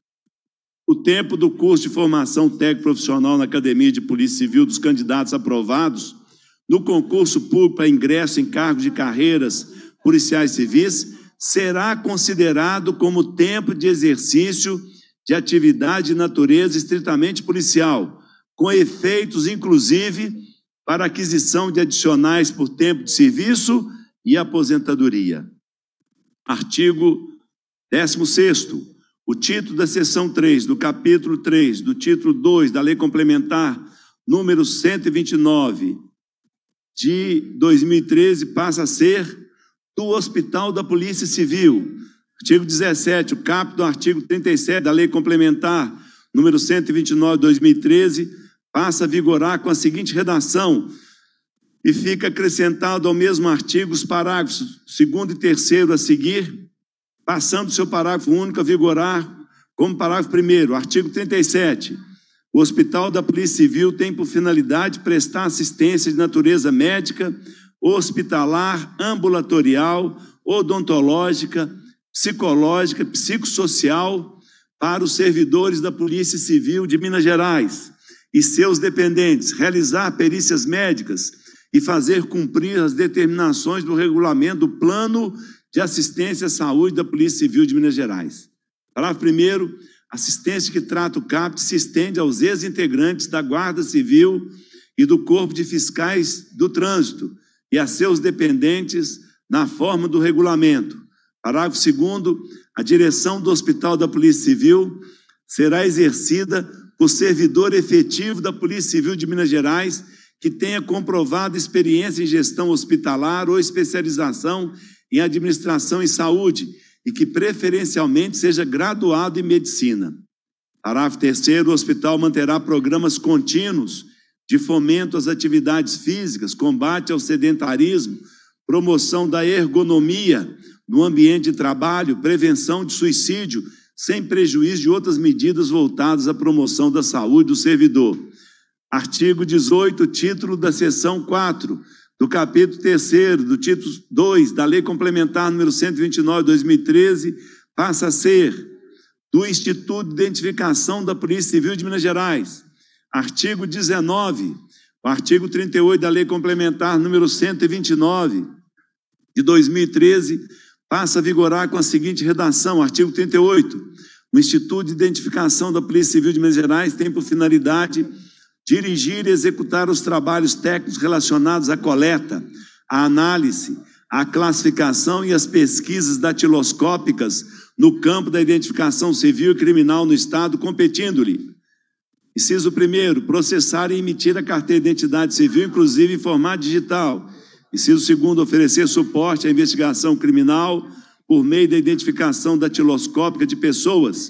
O tempo do curso de formação técnico-profissional na Academia de Polícia Civil dos candidatos aprovados no concurso público para ingresso em cargos de carreiras policiais civis será considerado como tempo de exercício de atividade de natureza estritamente policial, com efeitos, inclusive, para aquisição de adicionais por tempo de serviço e aposentadoria. Artigo 16º. O título da seção 3, do capítulo 3, do título 2 da Lei Complementar número 129 de 2013 passa a ser do Hospital da Polícia Civil. Artigo 17, o caput do artigo 37 da Lei Complementar número 129 de 2013 passa a vigorar com a seguinte redação: e fica acrescentado ao mesmo artigo os parágrafos 2º e 3º a seguir, passando seu parágrafo único a vigorar como parágrafo 1º. Artigo 37. O Hospital da Polícia Civil tem por finalidade prestar assistência de natureza médica, hospitalar, ambulatorial, odontológica, psicológica, psicossocial para os servidores da Polícia Civil de Minas Gerais e seus dependentes, realizar perícias médicas e fazer cumprir as determinações do regulamento do Plano de Assistência à Saúde da Polícia Civil de Minas Gerais. Parágrafo 1º. Assistência que trata o caput se estende aos ex-integrantes da Guarda Civil e do Corpo de Fiscais do Trânsito e a seus dependentes na forma do regulamento. Parágrafo 2º. A direção do Hospital da Polícia Civil será exercida por servidor efetivo da Polícia Civil de Minas Gerais que tenha comprovado experiência em gestão hospitalar ou especialização em administração e saúde e que preferencialmente seja graduado em medicina. Parágrafo 3º. O hospital manterá programas contínuos de fomento às atividades físicas, combate ao sedentarismo, promoção da ergonomia no ambiente de trabalho, prevenção de suicídio, sem prejuízo de outras medidas voltadas à promoção da saúde do servidor. Artigo 18, título da seção 4, do capítulo 3º, do título 2 da Lei Complementar número 129 de 2013, passa a ser do Instituto de Identificação da Polícia Civil de Minas Gerais. Artigo 19, o artigo 38 da Lei Complementar número 129 de 2013 passa a vigorar com a seguinte redação: artigo 38. O Instituto de Identificação da Polícia Civil de Minas Gerais tem por finalidade dirigir e executar os trabalhos técnicos relacionados à coleta, à análise, à classificação e às pesquisas datiloscópicas no campo da identificação civil e criminal no Estado, competindo-lhe. Inciso 1º, processar e emitir a carteira de identidade civil, inclusive em formato digital. Inciso 2º, oferecer suporte à investigação criminal por meio da identificação datiloscópica de pessoas.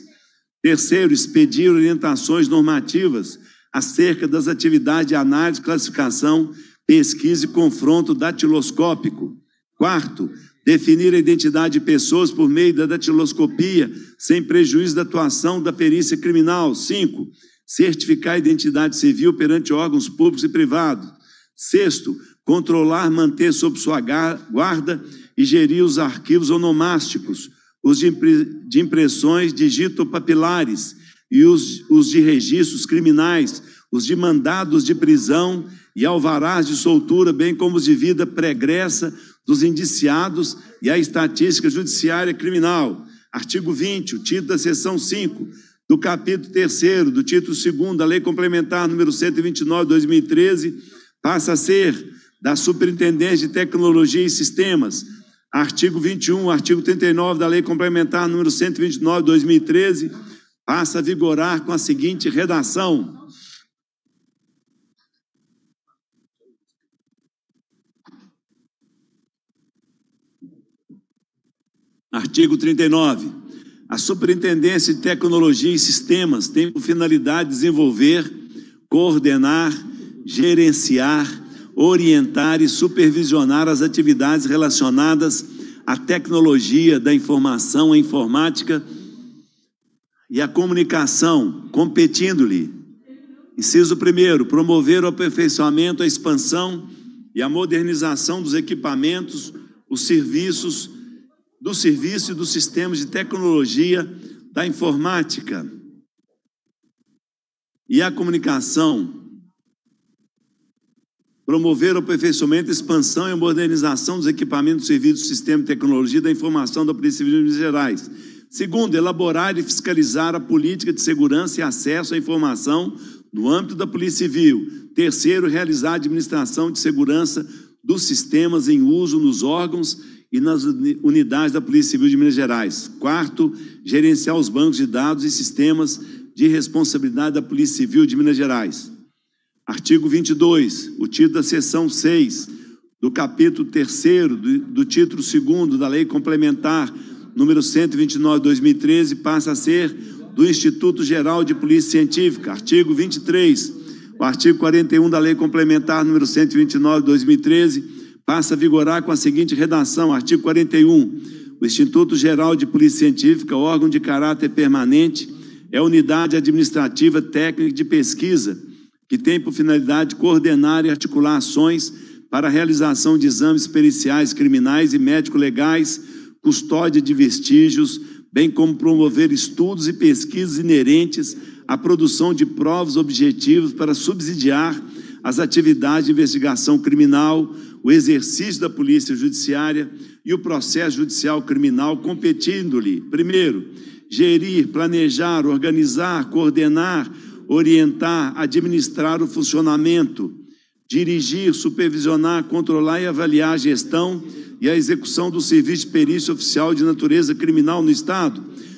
3º, expedir orientações normativas acerca das atividades de análise, classificação, pesquisa e confronto datiloscópico. 4º, definir a identidade de pessoas por meio da datiloscopia, sem prejuízo da atuação da perícia criminal. 5º, certificar a identidade civil perante órgãos públicos e privados. 6º, controlar, manter sob sua guarda e gerir os arquivos onomásticos, os de impressões digitopapilares e os de registros criminais, os de mandados de prisão e alvarás de soltura, bem como os de vida pregressa dos indiciados e a estatística judiciária criminal. Artigo 20, o título da seção 5 do capítulo 3º, do título 2º da Lei Complementar número 129 de 2013, passa a ser da Superintendência de Tecnologia e Sistemas. Artigo 21, artigo 39 da Lei Complementar número 129 de 2013, passa a vigorar com a seguinte redação: Artigo 39. A Superintendência de Tecnologia e Sistemas tem por finalidade desenvolver, coordenar, gerenciar, orientar e supervisionar as atividades relacionadas à tecnologia da informação, a informática e a comunicação, competindo-lhe. Inciso 1º, promover o aperfeiçoamento, a expansão e a modernização dos equipamentos, do serviço e dos sistemas de tecnologia da informática e a comunicação. Promover o aperfeiçoamento, expansão e a modernização dos equipamentos, serviços, sistema de tecnologia da informação da Polícia Civil de Minas Gerais. 2º, elaborar e fiscalizar a política de segurança e acesso à informação no âmbito da Polícia Civil. 3º, realizar a administração de segurança dos sistemas em uso nos órgãos e nas unidades da Polícia Civil de Minas Gerais. 4º, gerenciar os bancos de dados e sistemas de responsabilidade da Polícia Civil de Minas Gerais. Artigo 22, o título da seção 6 do capítulo 3º do título 2º da Lei Complementar número 129/2013 passa a ser do Instituto Geral de Polícia Científica. Artigo 23, o artigo 41 da Lei Complementar número 129/2013 passa a vigorar com a seguinte redação: artigo 41. O Instituto Geral de Polícia Científica, órgão de caráter permanente, é unidade administrativa técnica de pesquisa que tem por finalidade coordenar e articular ações para a realização de exames periciais criminais e médico-legais, custódia de vestígios, bem como promover estudos e pesquisas inerentes à produção de provas objetivas para subsidiar as atividades de investigação criminal, o exercício da polícia judiciária e o processo judicial criminal, competindo-lhe: 1º, gerir, planejar, organizar, coordenar, orientar, administrar o funcionamento, dirigir, supervisionar, controlar e avaliar a gestão e a execução do serviço de perícia oficial de natureza criminal no Estado.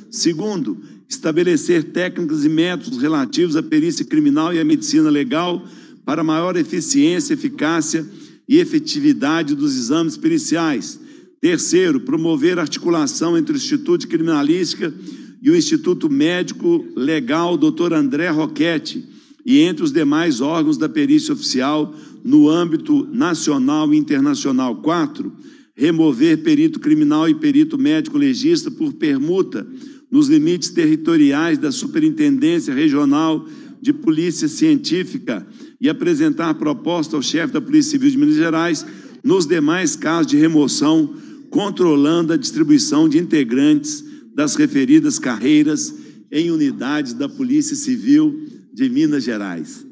2º, estabelecer técnicas e métodos relativos à perícia criminal e à medicina legal para maior eficiência, eficácia e efetividade dos exames periciais. 3º, promover a articulação entre o Instituto de Criminalística e o Instituto Médico Legal Dr. André Roquete e entre os demais órgãos da perícia oficial no âmbito nacional e internacional. 4, remover perito criminal e perito médico legista por permuta nos limites territoriais da Superintendência Regional de Polícia Científica e apresentar proposta ao chefe da Polícia Civil de Minas Gerais nos demais casos de remoção, controlando a distribuição de integrantes das referidas carreiras em unidades da Polícia Civil de Minas Gerais.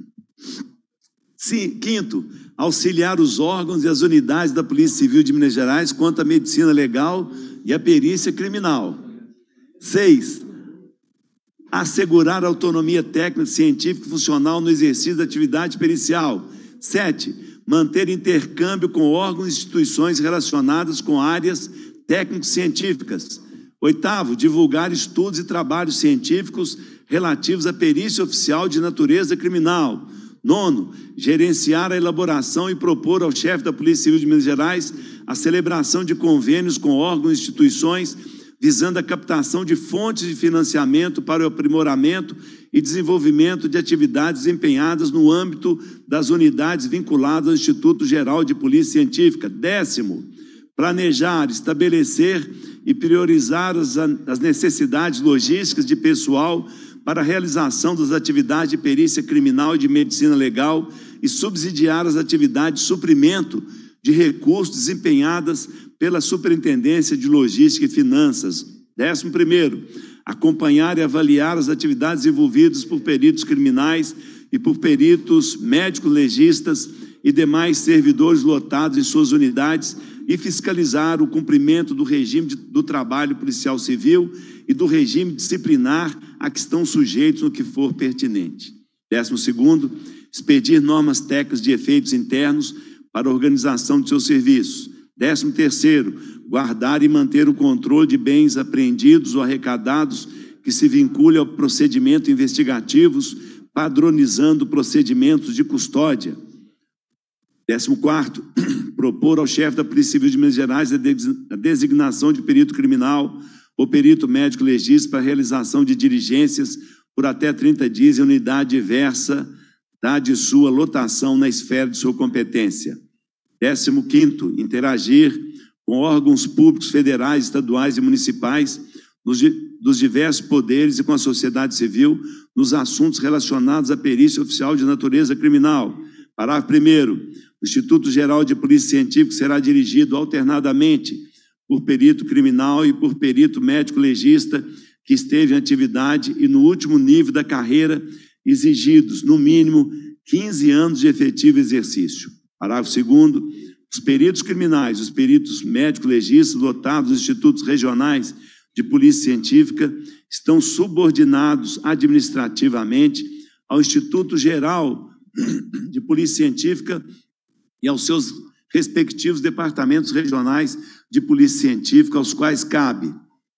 5º, auxiliar os órgãos e as unidades da Polícia Civil de Minas Gerais quanto à medicina legal e à perícia criminal. 6, assegurar a autonomia técnica, científica e funcional no exercício da atividade pericial. 7, manter intercâmbio com órgãos e instituições relacionadas com áreas técnico-científicas. 8º, divulgar estudos e trabalhos científicos relativos à perícia oficial de natureza criminal. 9º, gerenciar a elaboração e propor ao chefe da Polícia Civil de Minas Gerais a celebração de convênios com órgãos e instituições visando a captação de fontes de financiamento para o aprimoramento e desenvolvimento de atividades desempenhadas no âmbito das unidades vinculadas ao Instituto Geral de Polícia Científica. 10º, planejar, estabelecer e priorizar as necessidades logísticas de pessoal para a realização das atividades de perícia criminal e de medicina legal e subsidiar as atividades de suprimento de recursos desempenhadas pela Superintendência de Logística e Finanças. 11º, acompanhar e avaliar as atividades desenvolvidas por peritos criminais e por peritos médicos legistas e demais servidores lotados em suas unidades e fiscalizar o cumprimento do regime do trabalho policial civil e do regime disciplinar a que estão sujeitos no que for pertinente. 12º, expedir normas técnicas de efeitos internos para a organização de seus serviços. 13º, guardar e manter o controle de bens apreendidos ou arrecadados que se vincule ao procedimento investigativos, padronizando procedimentos de custódia. 14º, propor ao chefe da Polícia Civil de Minas Gerais a designação de perito criminal ou perito médico legista para realização de diligências por até 30 dias em unidade diversa da de sua lotação na esfera de sua competência. 15º, interagir com órgãos públicos federais, estaduais e municipais dos diversos poderes e com a sociedade civil nos assuntos relacionados à perícia oficial de natureza criminal. Parágrafo 1º. O Instituto Geral de Polícia Científica será dirigido alternadamente por perito criminal e por perito médico legista que esteve em atividade e no último nível da carreira exigidos, no mínimo, 15 anos de efetivo exercício. Parágrafo 2º. Os peritos criminais, os peritos médico-legistas dotados dos institutos regionais de polícia científica estão subordinados administrativamente ao Instituto Geral de Polícia Científica e aos seus respectivos departamentos regionais de polícia científica, aos quais cabe: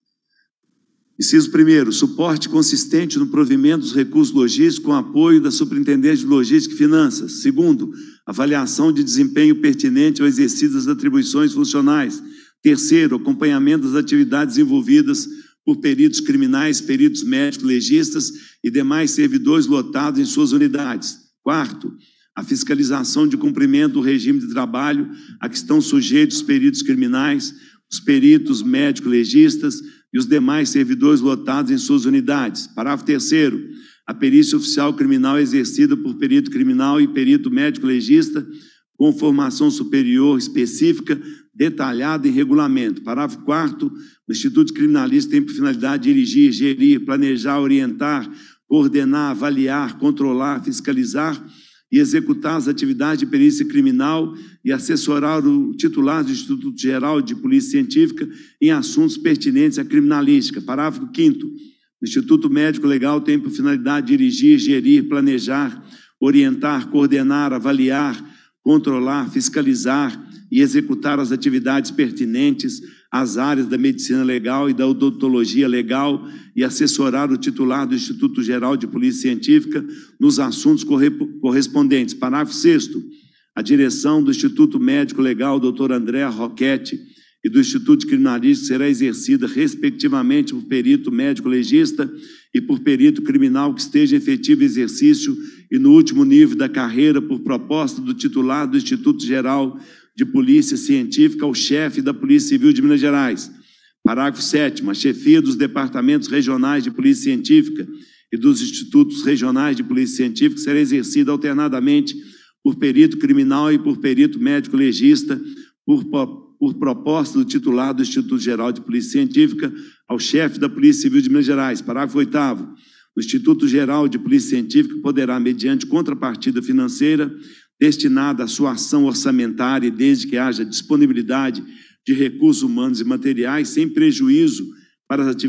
inciso 1º, suporte consistente no provimento dos recursos logísticos com apoio da Superintendência de Logística e Finanças. 2º, avaliação de desempenho pertinente ao exercício das atribuições funcionais. 3º, acompanhamento das atividades envolvidas por peritos criminais, peritos médicos legistas e demais servidores lotados em suas unidades. 4º, a fiscalização de cumprimento do regime de trabalho a que estão sujeitos os peritos criminais, os peritos médico-legistas e os demais servidores lotados em suas unidades. Parágrafo 3º. A perícia oficial criminal é exercida por perito criminal e perito médico-legista com formação superior específica detalhada em regulamento. Parágrafo 4º. O Instituto Criminalista tem por finalidade dirigir, gerir, planejar, orientar, coordenar, avaliar, controlar, fiscalizar e executar as atividades de perícia criminal e assessorar o titular do Instituto Geral de Polícia Científica em assuntos pertinentes à criminalística. Parágrafo 5º. O Instituto Médico Legal tem por finalidade dirigir, gerir, planejar, orientar, coordenar, avaliar, controlar, fiscalizar e executar as atividades pertinentes às áreas da medicina legal e da odontologia legal e assessorar o titular do Instituto Geral de Polícia Científica nos assuntos correspondentes. Parágrafo 6º. A direção do Instituto Médico Legal, Dr. André Roquete, e do Instituto Criminalístico será exercida, respectivamente, por perito médico-legista e por perito criminal que esteja em efetivo exercício e no último nível da carreira, por proposta do titular do Instituto Geral de Polícia Científica ao chefe da Polícia Civil de Minas Gerais. Parágrafo 7º. A chefia dos departamentos regionais de Polícia Científica e dos institutos regionais de Polícia Científica será exercida alternadamente por perito criminal e por perito médico-legista, por proposta do titular do Instituto Geral de Polícia Científica ao chefe da Polícia Civil de Minas Gerais. Parágrafo 8º. O Instituto Geral de Polícia Científica poderá, mediante contrapartida financeira destinada à sua ação orçamentária e desde que haja disponibilidade de recursos humanos e materiais, sem prejuízo para as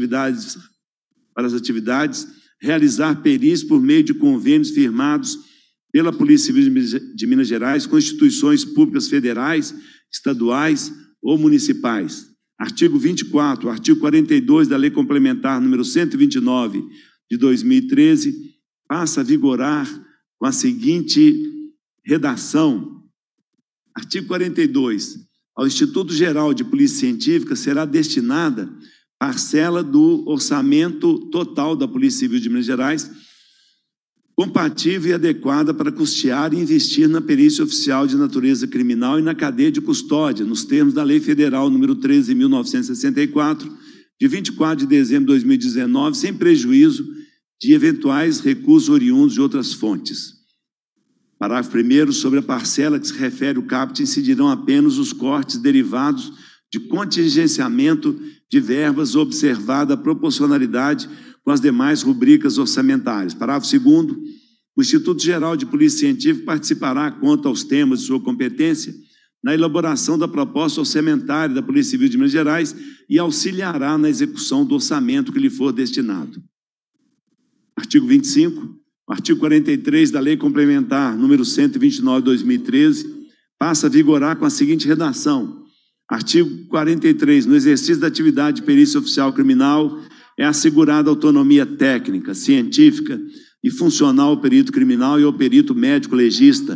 atividades, realizar perícias por meio de convênios firmados pela Polícia Civil de Minas Gerais com instituições públicas federais, estaduais ou municipais. Artigo 24, artigo 42 da Lei Complementar número 129 de 2013 passa a vigorar com a seguinte redação. Artigo 42. Ao Instituto Geral de Polícia Científica será destinada parcela do orçamento total da Polícia Civil de Minas Gerais compatível e adequada para custear e investir na perícia oficial de natureza criminal e na cadeia de custódia, nos termos da Lei Federal número 13.964, de 24 de dezembro de 2019, sem prejuízo de eventuais recursos oriundos de outras fontes. Parágrafo 1º. Sobre a parcela que se refere o caput incidirão apenas os cortes derivados de contingenciamento de verbas, observada a proporcionalidade com as demais rubricas orçamentárias. Parágrafo 2º. O Instituto Geral de Polícia Científica participará, quanto aos temas de sua competência, na elaboração da proposta orçamentária da Polícia Civil de Minas Gerais e auxiliará na execução do orçamento que lhe for destinado. Artigo 25. O artigo 43 da Lei Complementar número 129 de 2013 passa a vigorar com a seguinte redação. Artigo 43. No exercício da atividade de perícia oficial criminal é assegurada autonomia técnica, científica e funcional ao perito criminal e ao perito médico legista,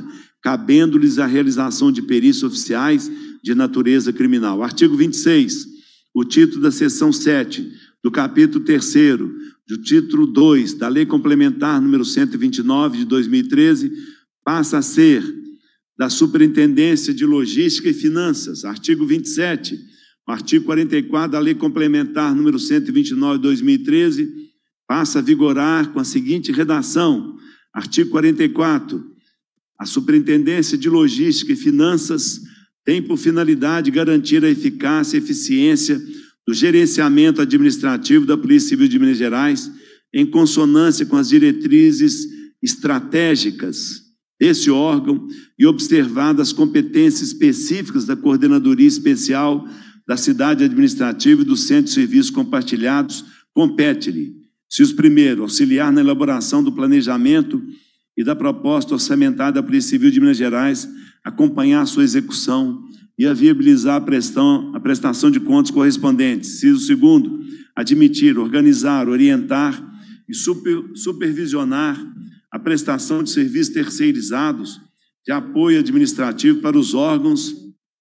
cabendo-lhes a realização de perícias oficiais de natureza criminal. Artigo 26. O título da seção 7 do capítulo 3º, do título 2 da Lei Complementar número 129 de 2013, passa a ser da Superintendência de Logística e Finanças. Artigo 27. O artigo 44 da Lei Complementar número 129 de 2013 passa a vigorar com a seguinte redação. Artigo 44. A Superintendência de Logística e Finanças tem por finalidade garantir a eficácia e eficiência do gerenciamento administrativo da Polícia Civil de Minas Gerais, em consonância com as diretrizes estratégicas desse órgão e observadas as competências específicas da Coordenadoria Especial da Cidade Administrativa e do Centro de Serviços Compartilhados, compete-lhe, se os primeiros, auxiliar na elaboração do planejamento e da proposta orçamentária da Polícia Civil de Minas Gerais, acompanhar a sua execução e a viabilizar a prestação de contas correspondentes. Se o segundo, admitir, organizar, orientar e supervisionar a prestação de serviços terceirizados de apoio administrativo para os órgãos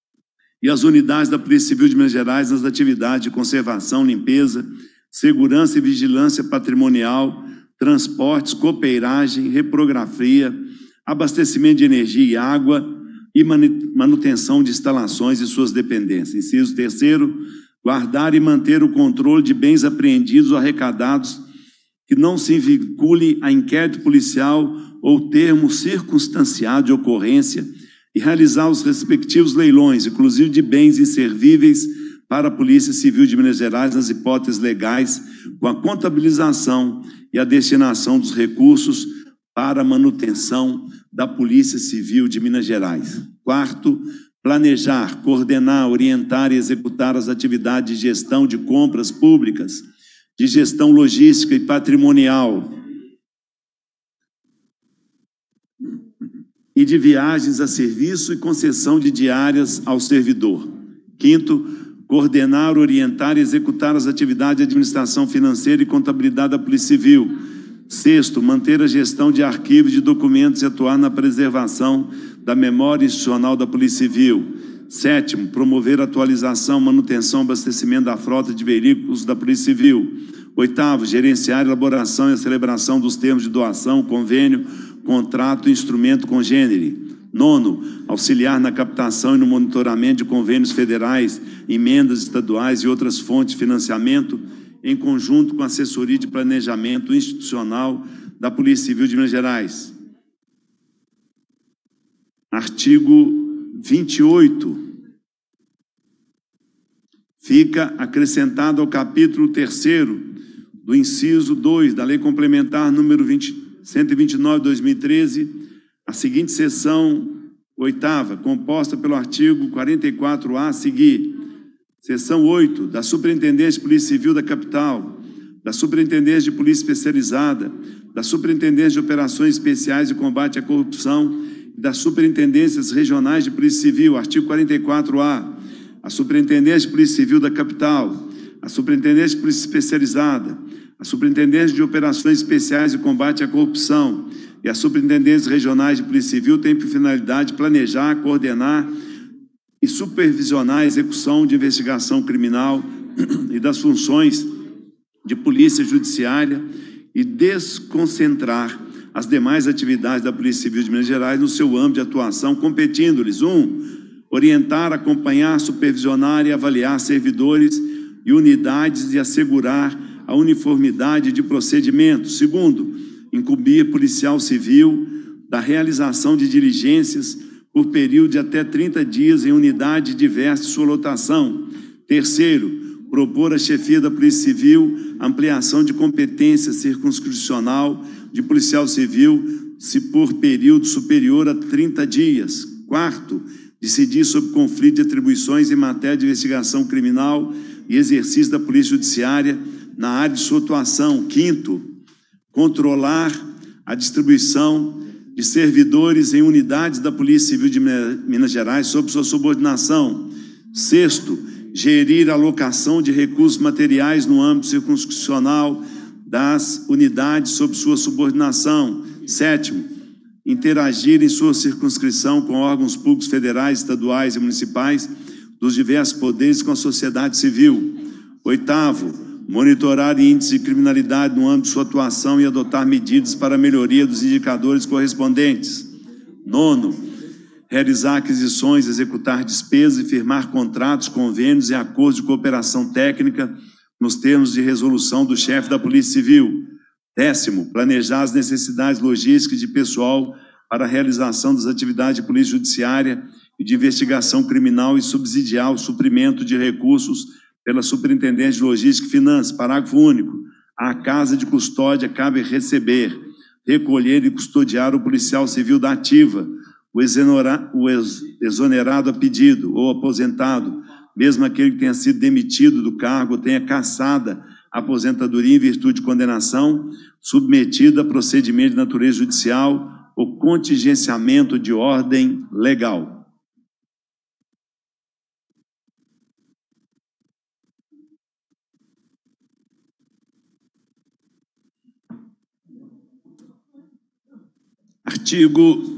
e as unidades da Polícia Civil de Minas Gerais nas atividades de conservação, limpeza, segurança e vigilância patrimonial, transportes, copeiragem, reprografia, abastecimento de energia e água e manutenção de instalações e suas dependências. Inciso 3º, guardar e manter o controle de bens apreendidos ou arrecadados que não se vincule a inquérito policial ou termo circunstanciado de ocorrência e realizar os respectivos leilões, inclusive de bens inservíveis para a Polícia Civil de Minas Gerais nas hipóteses legais, com a contabilização e a destinação dos recursos para a manutenção da Polícia Civil de Minas Gerais. Quarto, planejar, coordenar, orientar e executar as atividades de gestão de compras públicas, de gestão logística e patrimonial e de viagens a serviço e concessão de diárias ao servidor. Quinto, coordenar, orientar e executar as atividades de administração financeira e contabilidade da Polícia Civil. Sexto, manter a gestão de arquivos de documentos e atuar na preservação da memória institucional da Polícia Civil. Sétimo, promover a atualização, manutenção e abastecimento da frota de veículos da Polícia Civil. Oitavo, gerenciar a elaboração e a celebração dos termos de doação, convênio, contrato e instrumento congênere. Nono, auxiliar na captação e no monitoramento de convênios federais, emendas estaduais e outras fontes de financiamento, em conjunto com a assessoria de planejamento institucional da Polícia Civil de Minas Gerais. Artigo 28. Fica acrescentado ao capítulo 3º do inciso 2 da Lei Complementar número 129 de 2013, a seguinte seção 8ª, composta pelo artigo 44A a seguir. Seção 8, da Superintendência de Polícia Civil da Capital, da Superintendência de Polícia Especializada, da Superintendência de Operações Especiais e Combate à Corrupção e das Superintendências Regionais de Polícia Civil, artigo 44A, a Superintendência de Polícia Civil da Capital, a Superintendência de Polícia Especializada, a Superintendência de Operações Especiais e Combate à Corrupção e as Superintendências Regionais de Polícia Civil têm por finalidade planejar, coordenar e supervisionar a execução de investigação criminal e das funções de polícia judiciária e desconcentrar as demais atividades da Polícia Civil de Minas Gerais no seu âmbito de atuação, competindo-lhes: 1. Orientar, acompanhar, supervisionar e avaliar servidores e unidades e assegurar a uniformidade de procedimentos. 2. Incumbir policial civil da realização de diligências por período de até 30 dias em unidade diversa de sua lotação. 3. Propor à chefia da Polícia Civil ampliação de competência circunscricional de policial civil, se por período superior a 30 dias. 4. Decidir sobre conflito de atribuições em matéria de investigação criminal e exercício da Polícia Judiciária na área de sua atuação. 5. Controlar a distribuição de servidores em unidades da Polícia Civil de Minas Gerais sob sua subordinação. 6. Gerir a alocação de recursos materiais no âmbito circunscricional das unidades sob sua subordinação. 7. interagir em sua circunscrição com órgãos públicos federais, estaduais e municipais dos diversos poderes com a sociedade civil. 8º, monitorar índices de criminalidade no âmbito de sua atuação e adotar medidas para a melhoria dos indicadores correspondentes. 9º, realizar aquisições, executar despesas e firmar contratos, convênios e acordos de cooperação técnica nos termos de resolução do chefe da Polícia Civil. 10º, planejar as necessidades logísticas de pessoal para a realização das atividades de polícia judiciária e de investigação criminal e subsidiar o suprimento de recursos pela Superintendência de Logística e Finanças. Parágrafo único. À Casa de Custódia cabe receber, recolher e custodiar o policial civil da ativa, o exonerado a pedido ou aposentado, mesmo aquele que tenha sido demitido do cargo ou tenha cassada a aposentadoria em virtude de condenação, submetido a procedimento de natureza judicial ou contingenciamento de ordem legal. Artigo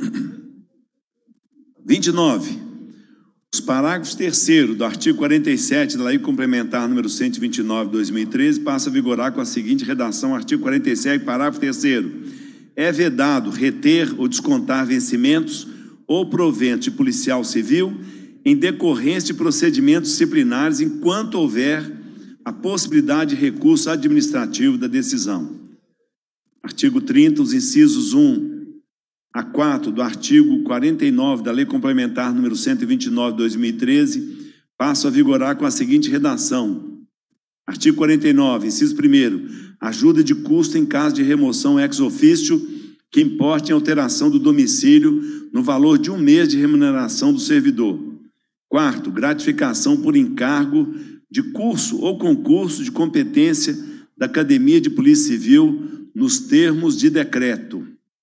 29. Os parágrafos 3º do artigo 47 da Lei Complementar número 129 de 2013 passa a vigorar com a seguinte redação: artigo 47, parágrafo 3º. É vedado reter ou descontar vencimentos ou proventos de policial civil em decorrência de procedimentos disciplinares enquanto houver a possibilidade de recurso administrativo da decisão. Artigo 30, os incisos 1 a 4 do artigo 49 da Lei Complementar número 129 de 2013 passam a vigorar com a seguinte redação: artigo 49, inciso 1º, ajuda de custo em caso de remoção ex officio que importe em alteração do domicílio no valor de 1 mês de remuneração do servidor. 4º, gratificação por encargo de curso ou concurso de competência da Academia de Polícia Civil nos termos de decreto.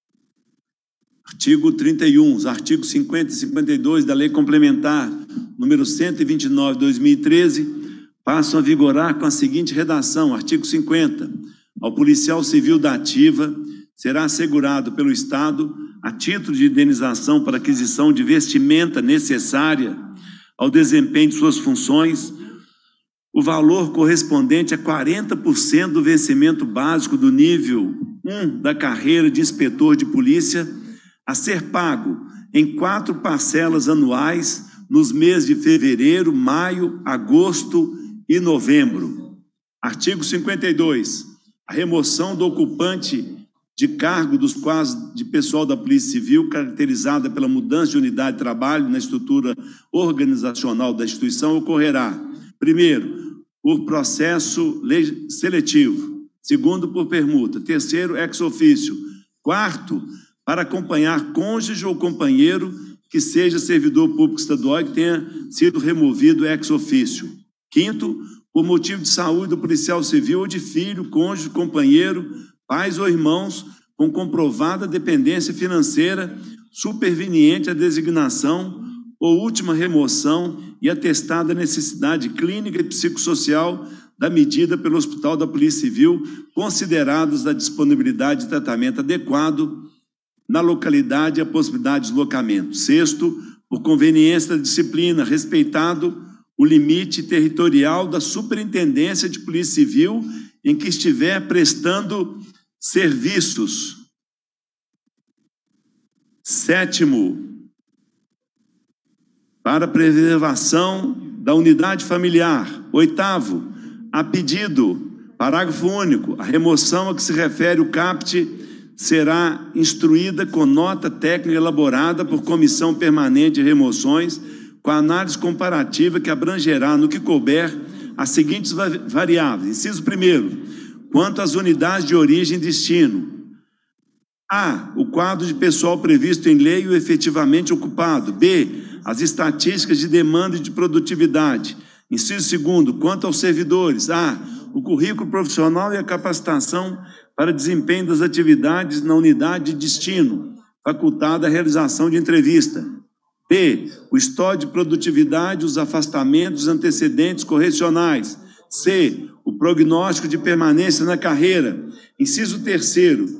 Artigo 31, os artigos 50 e 52 da Lei Complementar número 129 de 2013 passam a vigorar com a seguinte redação: artigo 50. Ao policial civil da ativa será assegurado pelo Estado, a título de indenização para aquisição de vestimenta necessária ao desempenho de suas funções, o valor correspondente a 40% do vencimento básico do nível 1 da carreira de inspetor de polícia, a ser pago em 4 parcelas anuais nos meses de fevereiro, maio, agosto e novembro. Artigo 52. A remoção do ocupante de cargo dos quadros de pessoal da Polícia Civil, caracterizada pela mudança de unidade de trabalho na estrutura organizacional da instituição, ocorrerá, primeiro, por processo seletivo, segundo, por permuta, terceiro, ex officio, quarto, para acompanhar cônjuge ou companheiro que seja servidor público estadual e que tenha sido removido ex officio. Quinto, por motivo de saúde do policial civil ou de filho, cônjuge, companheiro, pais ou irmãos com comprovada dependência financeira superveniente à designação ou última remoção e atestada necessidade clínica e psicossocial da medida pelo Hospital da Polícia Civil, considerados da disponibilidade de tratamento adequado na localidade e a possibilidade de deslocamento. Sexto, por conveniência da disciplina, respeitado o limite territorial da Superintendência de Polícia Civil em que estiver prestando serviços. Sétimo, para preservação da unidade familiar. Oitavo, a pedido, parágrafo único, a remoção a que se refere o caput será instruída com nota técnica elaborada por comissão permanente de remoções, com análise comparativa que abrangerá, no que couber, as seguintes variáveis. Inciso 1º, quanto às unidades de origem e destino. A, o quadro de pessoal previsto em lei e o efetivamente ocupado. B, as estatísticas de demanda e de produtividade. Inciso 2º, quanto aos servidores. A, o currículo profissional e a capacitação para desempenho das atividades na unidade de destino, facultada a realização de entrevista. B, o histórico de produtividade, os afastamentos, os antecedentes correcionais. C, o prognóstico de permanência na carreira. Inciso 3º,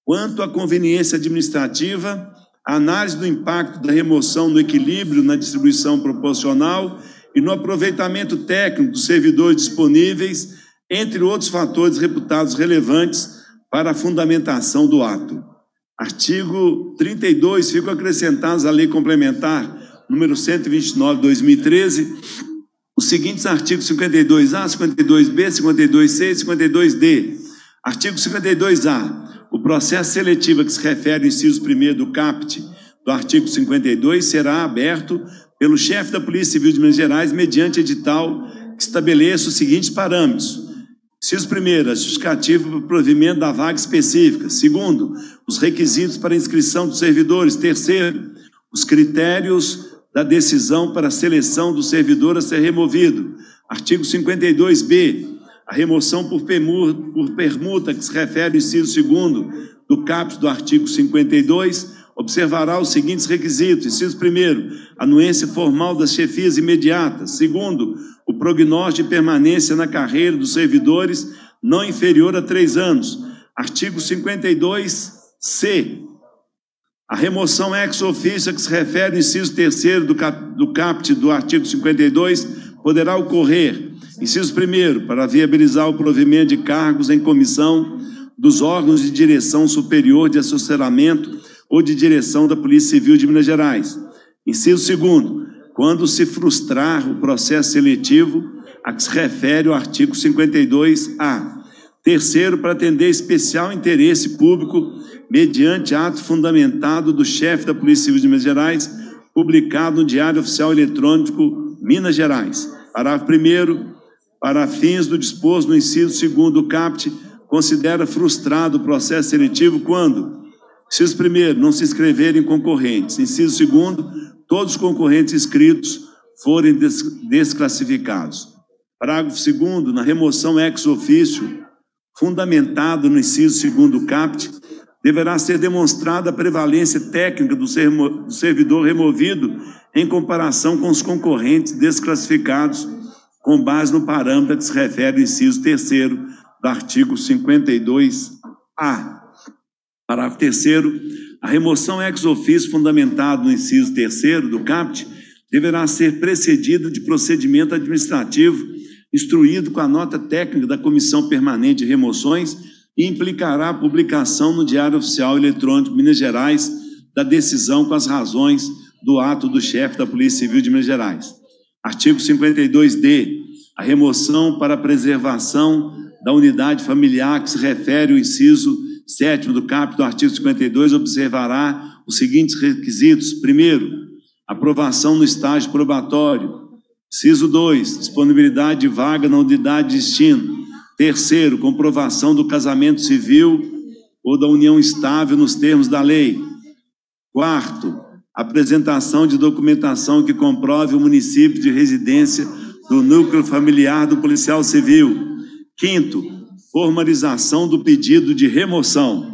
Quanto à conveniência administrativa, a análise do impacto da remoção no equilíbrio na distribuição proporcional e no aproveitamento técnico dos servidores disponíveis, entre outros fatores reputados relevantes para a fundamentação do ato. Artigo 32, ficam acrescentados à Lei Complementar número 129/2013, os seguintes artigos 52A, 52B, 52C e 52D. Artigo 52A. O processo seletivo a que se refere o inciso 1º do caput do artigo 52 será aberto pelo chefe da Polícia Civil de Minas Gerais mediante edital que estabeleça os seguintes parâmetros. Inciso 1º, a justificativa para o provimento da vaga específica. 2º, os requisitos para inscrição dos servidores. 3º, os critérios da decisão para a seleção do servidor a ser removido. Artigo 52B, a remoção por permuta, que se refere ao inciso 2º do caput do artigo 52, observará os seguintes requisitos. Inciso 1º, anuência formal das chefias imediatas. 2º, o prognóstico de permanência na carreira dos servidores não inferior a 3 anos. Artigo 52C, a remoção ex officio a que se refere ao inciso 3º do caput do artigo 52 poderá ocorrer. Inciso 1º, para viabilizar o provimento de cargos em comissão dos órgãos de direção superior de assessoramento ou de direção da Polícia Civil de Minas Gerais. Inciso 2º, quando se frustrar o processo seletivo a que se refere o artigo 52A. 3º, para atender especial interesse público mediante ato fundamentado do chefe da Polícia Civil de Minas Gerais, publicado no Diário Oficial Eletrônico Minas Gerais. Parágrafo 1º, para fins do disposto no inciso 2º do caput, considera frustrado o processo seletivo quando, inciso 1º, não se inscreverem concorrentes. Inciso 2º, todos os concorrentes inscritos forem desclassificados. Parágrafo 2º, na remoção ex officio, fundamentado no inciso 2º do caput, deverá ser demonstrada a prevalência técnica do servidor removido em comparação com os concorrentes desclassificados, com base no parâmetro que se refere ao inciso 3º do artigo 52A. Parágrafo 3º, a remoção ex officio fundamentada no inciso 3º do caput deverá ser precedida de procedimento administrativo instruído com a nota técnica da Comissão Permanente de Remoções e implicará a publicação no Diário Oficial Eletrônico Minas Gerais da decisão com as razões do ato do chefe da Polícia Civil de Minas Gerais. Artigo 52D, a remoção para a preservação da unidade familiar que se refere ao inciso 7º do caput do artigo 52 observará os seguintes requisitos. 1º, aprovação no estágio probatório. Inciso 2, disponibilidade de vaga na unidade de destino. 3º, comprovação do casamento civil ou da união estável nos termos da lei. 4º, apresentação de documentação que comprove o município de residência do núcleo familiar do policial civil. 5º, formalização do pedido de remoção.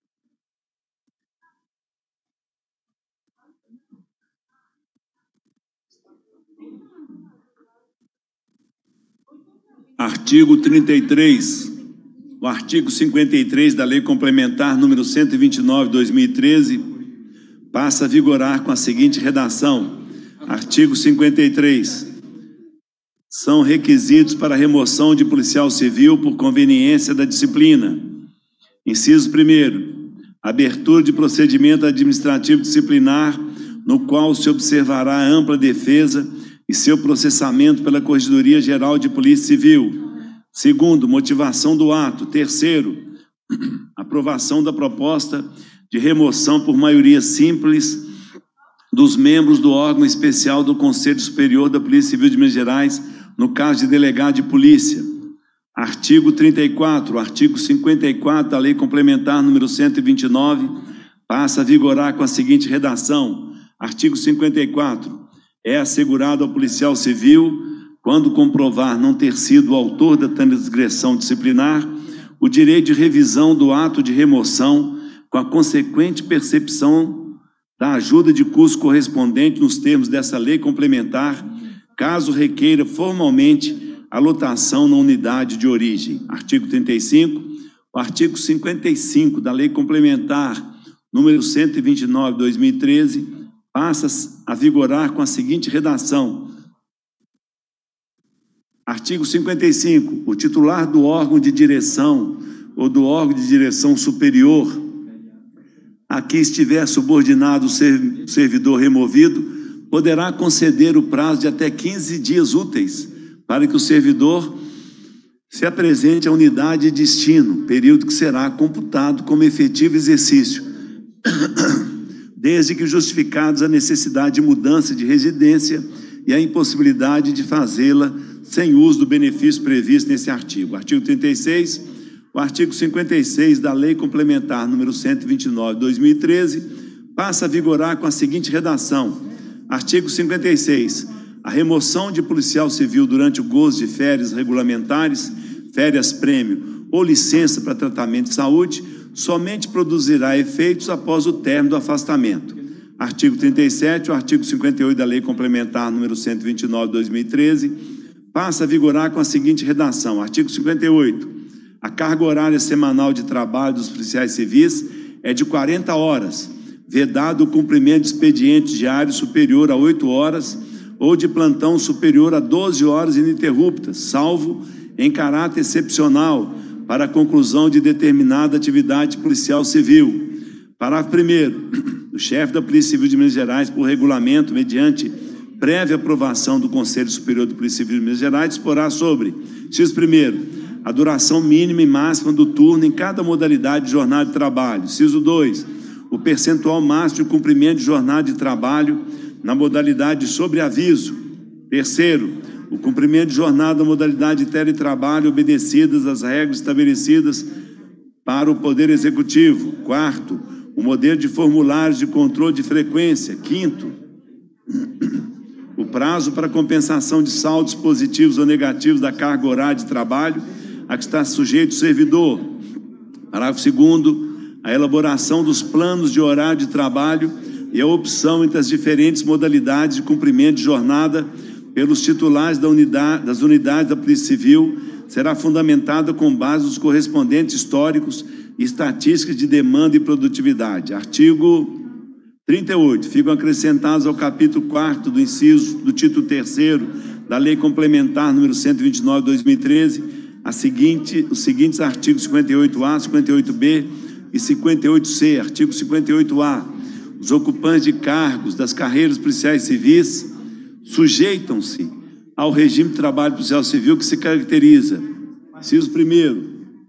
Artigo 33. O artigo 53 da Lei Complementar número 129/2013 passa a vigorar com a seguinte redação. Artigo 53. São requisitos para remoção de policial civil por conveniência da disciplina. Inciso 1º. Abertura de procedimento administrativo disciplinar no qual se observará a ampla defesa e seu processamento pela Corregedoria Geral de Polícia Civil. 2º, motivação do ato. 3º, aprovação da proposta de remoção por maioria simples dos membros do órgão especial do Conselho Superior da Polícia Civil de Minas Gerais, no caso de delegado de polícia. Artigo 34, o artigo 54 da Lei Complementar número 129 passa a vigorar com a seguinte redação. Artigo 54. É assegurado ao policial civil, quando comprovar não ter sido o autor da transgressão disciplinar, o direito de revisão do ato de remoção, com a consequente percepção da ajuda de custo correspondente nos termos dessa lei complementar, caso requeira formalmente a lotação na unidade de origem. Artigo 35. O artigo 55 da Lei Complementar número 129/2013 passa a vigorar com a seguinte redação. Artigo 55. O titular do órgão de direção ou do órgão de direção superior a que estiver subordinado o servidor removido poderá conceder o prazo de até 15 dias úteis para que o servidor se apresente à unidade de destino, período que será computado como efetivo exercício, desde que justificados a necessidade de mudança de residência e a impossibilidade de fazê-la sem uso do benefício previsto nesse artigo. Artigo 36, o artigo 56 da Lei Complementar número 129/2013 passa a vigorar com a seguinte redação. Artigo 56. A remoção de policial civil durante o gozo de férias regulamentares, férias-prêmio ou licença para tratamento de saúde somente produzirá efeitos após o término do afastamento. Artigo 37, o artigo 58 da Lei Complementar número 129/2013 passa a vigorar com a seguinte redação. Artigo 58. A carga horária semanal de trabalho dos policiais civis é de 40 horas, vedado o cumprimento de expediente diário superior a 8 horas ou de plantão superior a 12 horas ininterruptas, salvo em caráter excepcional para a conclusão de determinada atividade policial civil. Parágrafo 1º. O chefe da Polícia Civil de Minas Gerais, por regulamento, mediante prévia aprovação do Conselho Superior de Polícia Civil de Minas Gerais, disporá sobre: X primeiro, a duração mínima e máxima do turno em cada modalidade de jornada de trabalho. Inciso 2, o percentual máximo de cumprimento de jornada de trabalho na modalidade de sobreaviso. Terceiro, o cumprimento de jornada na modalidade de teletrabalho obedecidas às regras estabelecidas para o Poder Executivo. Quarto, o modelo de formulários de controle de frequência. Quinto, o prazo para compensação de saldos positivos ou negativos da carga horária de trabalho a que está sujeito o servidor. Parágrafo 2º, a elaboração dos planos de horário de trabalho e a opção entre as diferentes modalidades de cumprimento de jornada pelos titulares das unidades da Polícia Civil será fundamentada com base nos correspondentes históricos e estatísticas de demanda e produtividade. Artigo 38. Ficam acrescentados ao capítulo 4º do inciso do título 3º da Lei Complementar número 129/2013 os seguintes artigos 58A, 58B e 58C. Artigo 58A. Os ocupantes de cargos das carreiras policiais civis sujeitam-se ao regime de trabalho policial civil que se caracteriza, inciso 1º,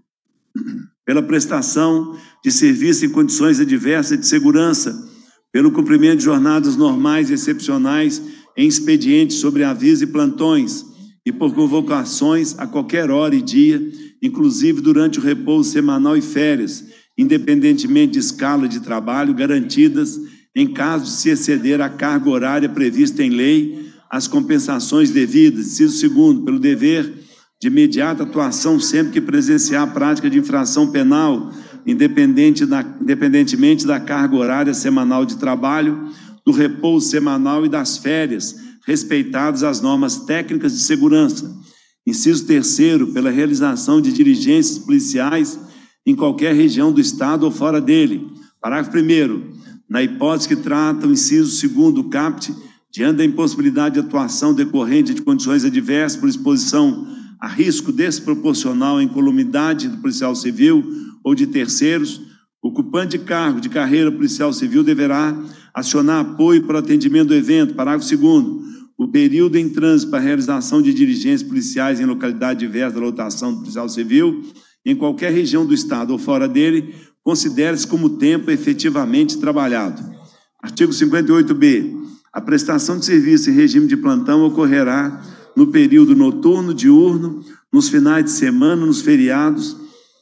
pela prestação de serviço em condições adversas de segurança, pelo cumprimento de jornadas normais e excepcionais em expedientes sobre aviso e plantões e por convocações a qualquer hora e dia, inclusive durante o repouso semanal e férias, independentemente de escala de trabalho, garantidas, em caso de se exceder a carga horária prevista em lei, as compensações devidas. Inciso 2º, pelo dever de imediata atuação sempre que presenciar a prática de infração penal, independentemente da carga horária semanal de trabalho, do repouso semanal e das férias, respeitadas as normas técnicas de segurança. Inciso 3º, pela realização de diligências policiais em qualquer região do Estado ou fora dele. Parágrafo 1º. Na hipótese que trata o inciso 2º do caput, diante da impossibilidade de atuação decorrente de condições adversas por exposição a risco desproporcional à incolumidade do policial civil ou de terceiros, o ocupante de cargo de carreira policial civil deverá acionar apoio para o atendimento do evento. Parágrafo 2º. O período em trânsito para a realização de diligências policiais em localidade diversa da lotação do policial civil, em qualquer região do Estado ou fora dele, considere-se como tempo efetivamente trabalhado. Artigo 58B. A prestação de serviço em regime de plantão ocorrerá no período noturno, diurno, nos finais de semana, nos feriados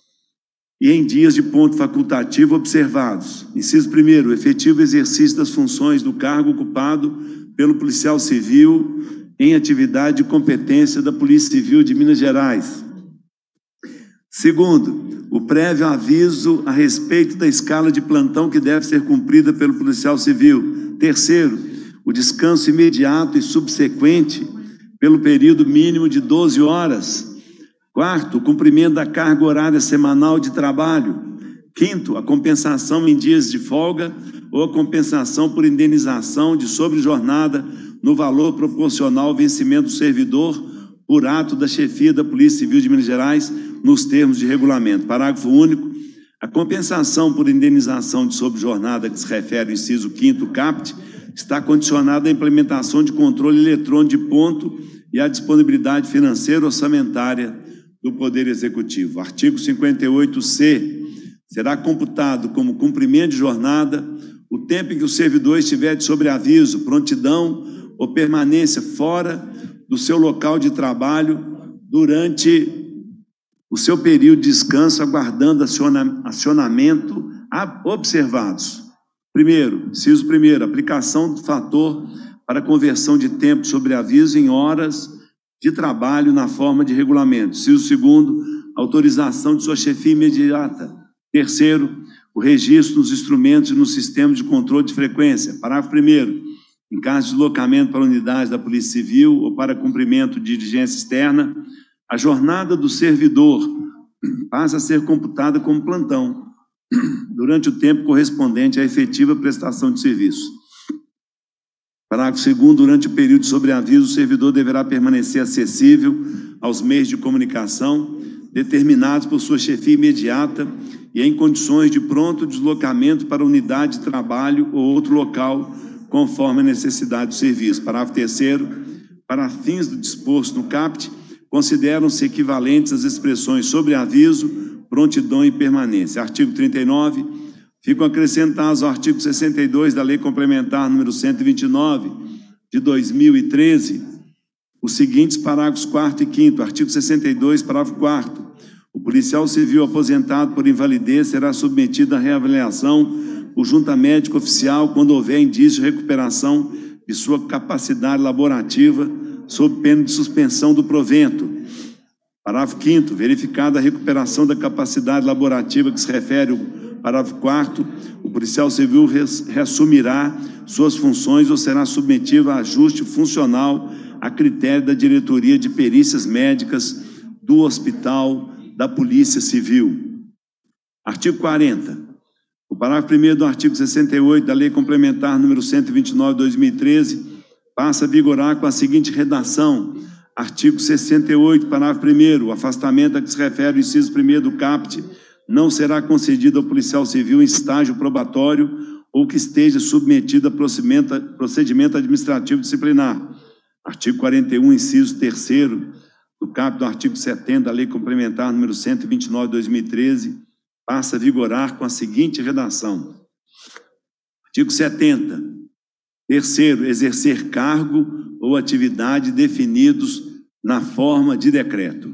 e em dias de ponto facultativo observados. Inciso 1º, o efetivo exercício das funções do cargo ocupado pelo policial civil em atividade de competência da Polícia Civil de Minas Gerais. 2º, o prévio aviso a respeito da escala de plantão que deve ser cumprida pelo policial civil. 3º, o descanso imediato e subsequente pelo período mínimo de 12 horas. Quarto, o cumprimento da carga horária semanal de trabalho. Quinto, a compensação em dias de folga ou a compensação por indenização de sobrejornada no valor proporcional ao vencimento do servidor por ato da chefia da Polícia Civil de Minas Gerais nos termos de regulamento. Parágrafo único. A compensação por indenização de sobrejornada que se refere ao inciso 5º caput está condicionada à implementação de controle eletrônico de ponto e à disponibilidade financeira orçamentária do Poder Executivo. Artigo 58C. Será computado como cumprimento de jornada o tempo em que o servidor estiver de sobreaviso, prontidão ou permanência fora do seu local de trabalho durante o seu período de descanso, aguardando acionamento observados. Primeiro, inciso primeiro, aplicação do fator para conversão de tempo de sobreaviso em horas de trabalho na forma de regulamento. Inciso segundo, autorização de sua chefia imediata. Terceiro, o registro nos instrumentos e no sistema de controle de frequência. Parágrafo primeiro, em caso de deslocamento para unidades da Polícia Civil ou para cumprimento de diligência externa, a jornada do servidor passa a ser computada como plantão durante o tempo correspondente à efetiva prestação de serviço. Parágrafo segundo, durante o período de sobreaviso, o servidor deverá permanecer acessível aos meios de comunicação determinados por sua chefia imediata e em condições de pronto deslocamento para unidade de trabalho ou outro local, conforme a necessidade do serviço. Parágrafo terceiro, para fins do disposto no caput, consideram-se equivalentes as expressões sobreaviso, prontidão e permanência. Artigo 39, ficam acrescentados ao artigo 62 da Lei Complementar número 129 de 2013, os seguintes parágrafos 4º e 5º. Artigo 62, parágrafo 4º. O policial civil aposentado por invalidez será submetido à reavaliação por junta médica oficial quando houver indício de recuperação de sua capacidade laborativa sob pena de suspensão do provento. Parágrafo 5º, verificada a recuperação da capacidade laborativa que se refere ao parágrafo 4º, o policial civil reassumirá suas funções ou será submetido a ajuste funcional a critério da diretoria de perícias médicas do Hospital da Polícia Civil. Artigo 40. O parágrafo 1º do artigo 68 da Lei Complementar número 129 de 2013 passa a vigorar com a seguinte redação. Artigo 68, parágrafo 1º, o afastamento a que se refere o inciso 1º do caput não será concedido ao policial civil em estágio probatório ou que esteja submetido a procedimento administrativo disciplinar. Artigo 41, inciso 3º do caput do artigo 70 da Lei Complementar número 129 de 2013 passa a vigorar com a seguinte redação. Artigo 70. Terceiro, exercer cargo ou atividade definidos na forma de decreto.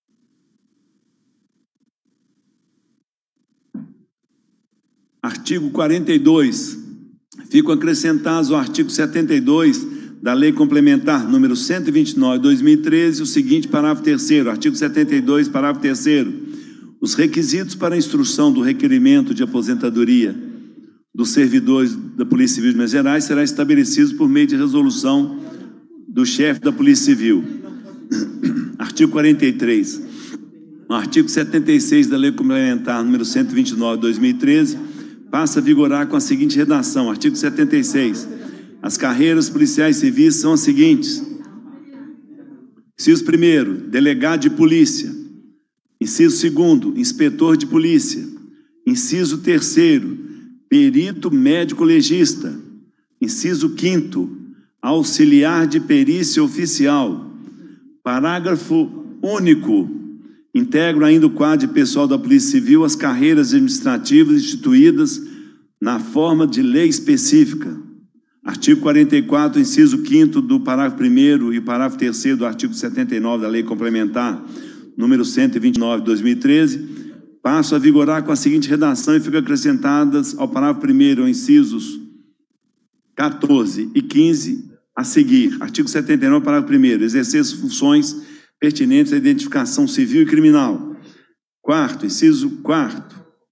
Artigo 42. Ficam acrescentados ao artigo 72 da Lei Complementar número 129 de 2013 o seguinte parágrafo 3º. Artigo 72, parágrafo 3º. Os requisitos para a instrução do requerimento de aposentadoria dos servidores da Polícia Civil de Minas Gerais será estabelecidos por meio de resolução do chefe da Polícia Civil. Artigo 43. O artigo 76 da Lei Complementar número 129 de 2013 passa a vigorar com a seguinte redação. Artigo 76. As carreiras policiais civis são as seguintes. Inciso 1º, delegado de polícia. Inciso 2º, inspetor de polícia. Inciso 3º, perito médico legista. Inciso 5º, auxiliar de perícia oficial. Parágrafo único. Integro ainda o quadro de pessoal da Polícia Civil as carreiras administrativas instituídas na forma de lei específica. Artigo 44, inciso 5º do parágrafo 1º e parágrafo 3º do artigo 79 da Lei Complementar número 129 de 2013, passam a vigorar com a seguinte redação e ficam acrescentadas ao parágrafo 1º, incisos 14 e 15 a seguir. Artigo 79, parágrafo 1º, exercer as funções pertinentes à identificação civil e criminal. Quarto, inciso 4º,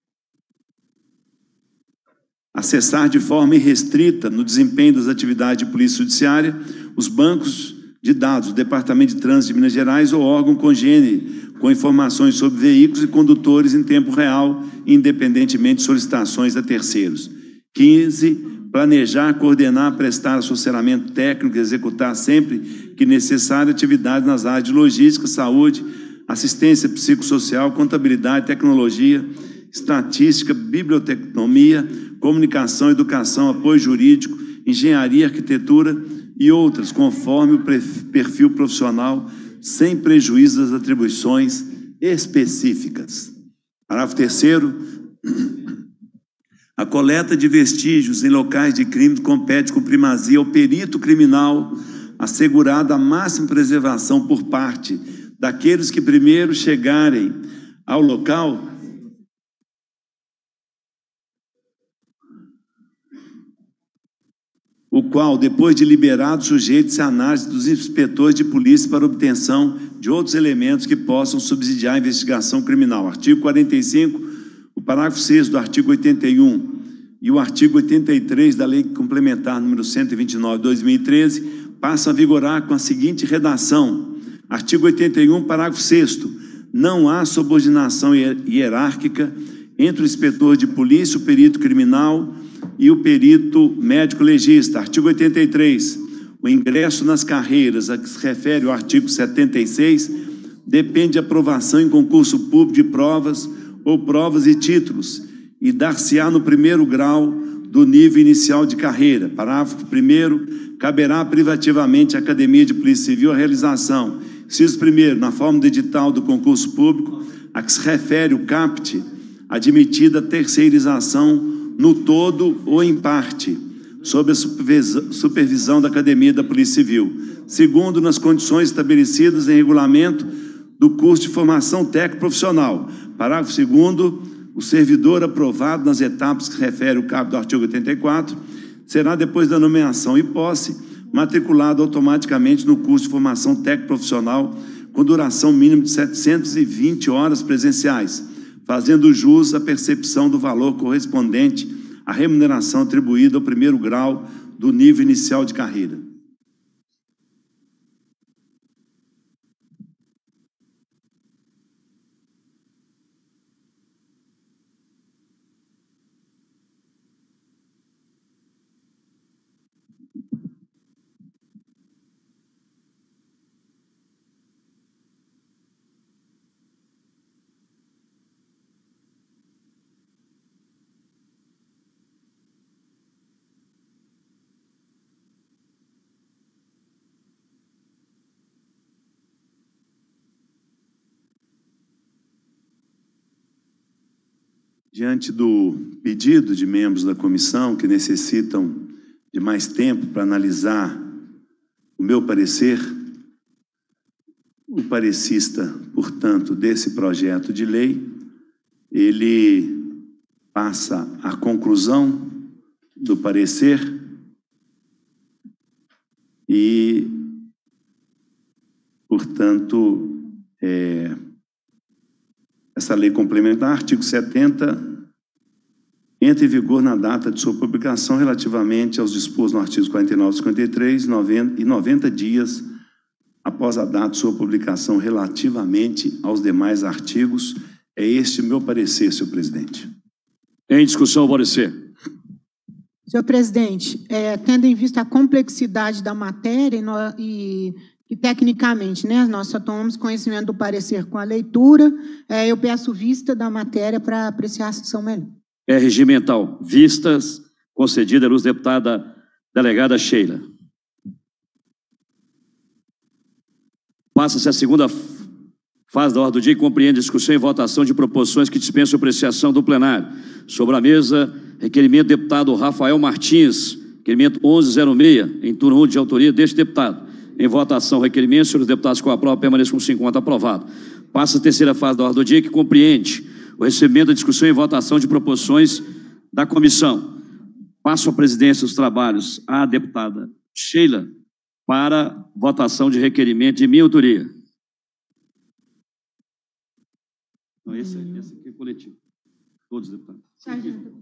acessar de forma irrestrita no desempenho das atividades de polícia judiciária os bancos de dados do Departamento de Trânsito de Minas Gerais ou órgão congênere com informações sobre veículos e condutores em tempo real, independentemente de solicitações a terceiros. 15, planejar, coordenar, prestar assessoramento técnico e executar sempre que necessário atividades nas áreas de logística, saúde, assistência psicossocial, contabilidade, tecnologia, estatística, biblioteconomia, comunicação, educação, apoio jurídico, engenharia, arquitetura e outras, conforme o perfil profissional, sem prejuízo das atribuições específicas. Parágrafo 3º. A coleta de vestígios em locais de crime compete com primazia ao perito criminal, assegurada a máxima preservação por parte daqueles que primeiro chegarem ao local, o qual, depois de liberado, sujeite-se à análise dos inspetores de polícia para obtenção de outros elementos que possam subsidiar a investigação criminal. Artigo 45, o parágrafo 6º do artigo 81 e o artigo 83 da Lei Complementar número 129 de 2013 passam a vigorar com a seguinte redação. Artigo 81, parágrafo 6º. Não há subordinação hierárquica entre o inspetor de polícia, o perito criminal e o perito médico-legista. Artigo 83. O ingresso nas carreiras a que se refere o artigo 76 depende de aprovação em concurso público de provas ou provas e títulos e dar-se-á no primeiro grau do nível inicial de carreira. Parágrafo 1º. Caberá privativamente à Academia de Polícia Civil a realização, inciso 1º, na forma do edital do concurso público a que se refere o CAPT, admitida terceirização no todo ou em parte, sob a supervisão da Academia da Polícia Civil. Segundo, nas condições estabelecidas em regulamento do curso de formação técnico-profissional. Parágrafo 2º, o servidor aprovado nas etapas que refere o caput do artigo 84, será, depois da nomeação e posse, matriculado automaticamente no curso de formação técnico-profissional com duração mínima de 720 horas presenciais, fazendo jus à percepção do valor correspondente à remuneração atribuída ao primeiro grau do nível inicial de carreira. Diante do pedido de membros da comissão que necessitam de mais tempo para analisar o meu parecer, o parecista, portanto, desse projeto de lei, ele passa à conclusão do parecer e, portanto, essa lei complementar, artigo 70, entra em vigor na data de sua publicação relativamente aos dispostos no artigo 49 e 53 e 90 dias após a data de sua publicação relativamente aos demais artigos. É este o meu parecer, senhor presidente. Em discussão, o parecer. Senhor presidente, tendo em vista a complexidade da matéria e tecnicamente, né, nós só tomamos conhecimento do parecer com a leitura, eu peço vista da matéria para apreciação melhor. É regimental. Vistas concedida à luz deputada delegada Sheila. Passa-se a segunda fase da ordem do dia e compreende discussão e votação de proposições que dispensam apreciação do plenário. Sobre a mesa, requerimento do deputado Rafael Martins, requerimento 1106, em turno 1 de autoria deste deputado. Em votação, requerimento, senhores deputados com a prova permaneçam com 50, aprovado. Passa a terceira fase da ordem do dia que compreende o recebimento da discussão e votação de proposições da comissão. Passo a presidência dos trabalhos à deputada Sheila para votação de requerimento de minha autoria. Não, esse aqui é coletivo. Todos os deputados. Sargento,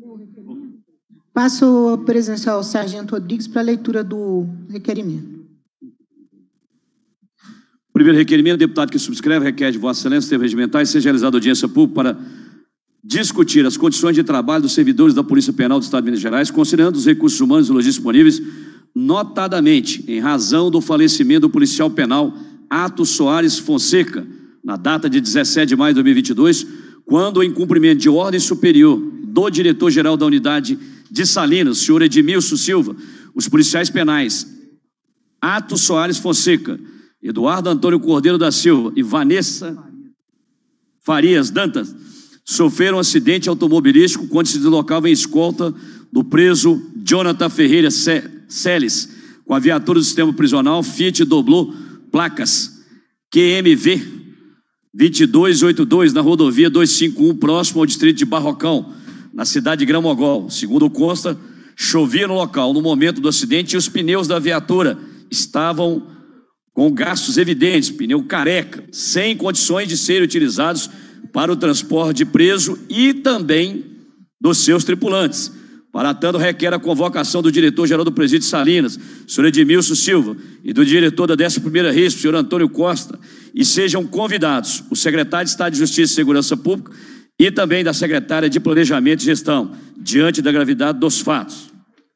passo a presença ao sargento Rodrigues para a leitura do requerimento. Primeiro requerimento, o deputado que subscreve requer de Vossa Excelência, nos termos regimentais, seja realizada audiência pública para discutir as condições de trabalho dos servidores da Polícia Penal do Estado de Minas Gerais, considerando os recursos humanos e logísticos disponíveis, notadamente em razão do falecimento do policial penal Atos Soares Fonseca, na data de 17 de maio de 2022, quando, em cumprimento de ordem superior do diretor-geral da unidade de Salinas, senhor Edmilson Silva, os policiais penais Atos Soares Fonseca, Eduardo Antônio Cordeiro da Silva e Vanessa Farias Dantas sofreram um acidente automobilístico quando se deslocavam em escolta do preso Jonathan Ferreira Celes, com a viatura do sistema prisional Fiat Doblô, placas QMV 2282, na rodovia 251, próximo ao distrito de Barrocão, na cidade de Gramogol. Segundo consta, chovia no local no momento do acidente e os pneus da viatura estavam com gastos evidentes, pneu careca, sem condições de serem utilizados para o transporte de preso e também dos seus tripulantes. Para tanto, requer a convocação do diretor-geral do Presídio Salinas, senhor Edmilson Silva, e do diretor da 11ª RISP, senhor Antônio Costa, e sejam convidados o secretário de Estado de Justiça e Segurança Pública e também da secretária de Planejamento e Gestão, diante da gravidade dos fatos.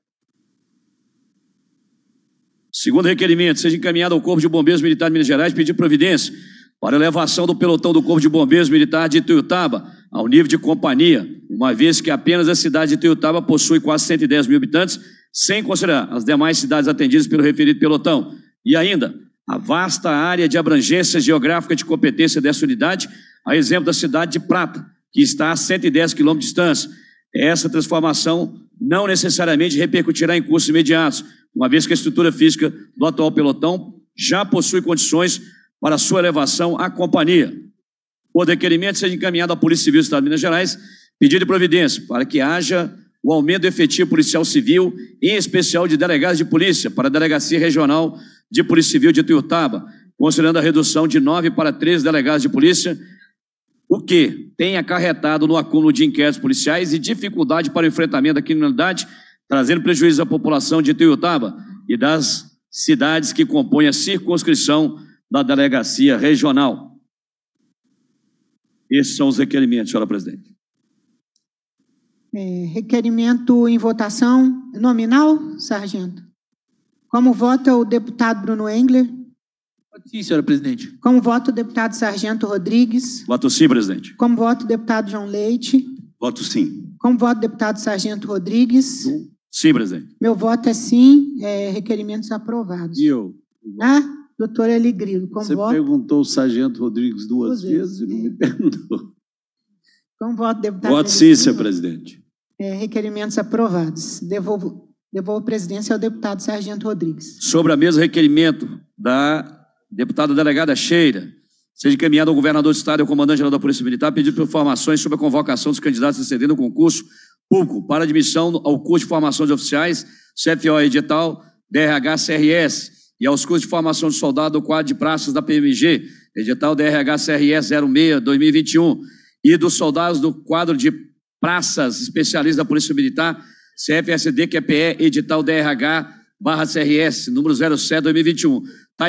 Segundo requerimento, seja encaminhado ao Corpo de Bombeiros Militar de Minas Gerais pedir providência para elevação do pelotão do Corpo de Bombeiros Militar de Ituiutaba ao nível de companhia, uma vez que apenas a cidade de Ituiutaba possui quase 110 mil habitantes, sem considerar as demais cidades atendidas pelo referido pelotão. E ainda, a vasta área de abrangência geográfica de competência dessa unidade, a exemplo da cidade de Prata, que está a 110 quilômetros de distância. Essa transformação não necessariamente repercutirá em custos imediatos, uma vez que a estrutura física do atual pelotão já possui condições para sua elevação à companhia. O requerimento seja encaminhado à Polícia Civil do Estado de Minas Gerais, pedido de providência para que haja o aumento do efetivo policial civil, em especial de delegados de polícia, para a Delegacia Regional de Polícia Civil de Ituiutaba, considerando a redução de 9 para 13 delegados de polícia, o que tem acarretado no acúmulo de inquéritos policiais e dificuldade para o enfrentamento da criminalidade, trazendo prejuízo à população de Ituiutaba e das cidades que compõem a circunscrição da Delegacia Regional. Esses são os requerimentos, senhora presidente. Requerimento em votação nominal, sargento. Como vota o deputado Bruno Engler? Sim, senhora presidente. Como vota o deputado Sargento Rodrigues? Voto sim, presidente. Como vota o deputado João Leite? Voto sim. Como vota o deputado Sargento Rodrigues? Sim, presidente. Meu voto é sim, requerimentos aprovados. E eu? Doutor Eli Grilo, como Você voto? perguntou o Sargento Rodrigues duas vezes e não me perguntou. Como voto, deputado? Voto sim, senhor presidente. Requerimentos aprovados. Devolvo a presidência ao deputado Sargento Rodrigues. Sobre a mesa, requerimento da deputada delegada Sheila, seja encaminhado ao governador do Estado e ao comandante-geral da Polícia Militar, pedido por informações sobre a convocação dos candidatos excedendo o concurso público para admissão ao curso de formação de oficiais, CFO edital, DRH-CRS, e aos cursos de formação de soldado do quadro de praças da PMG, edital DRH-CRS 06-2021, e dos soldados do quadro de praças especialistas da Polícia Militar, CFSD-QPE, edital DRH-CRS, número 07-2021,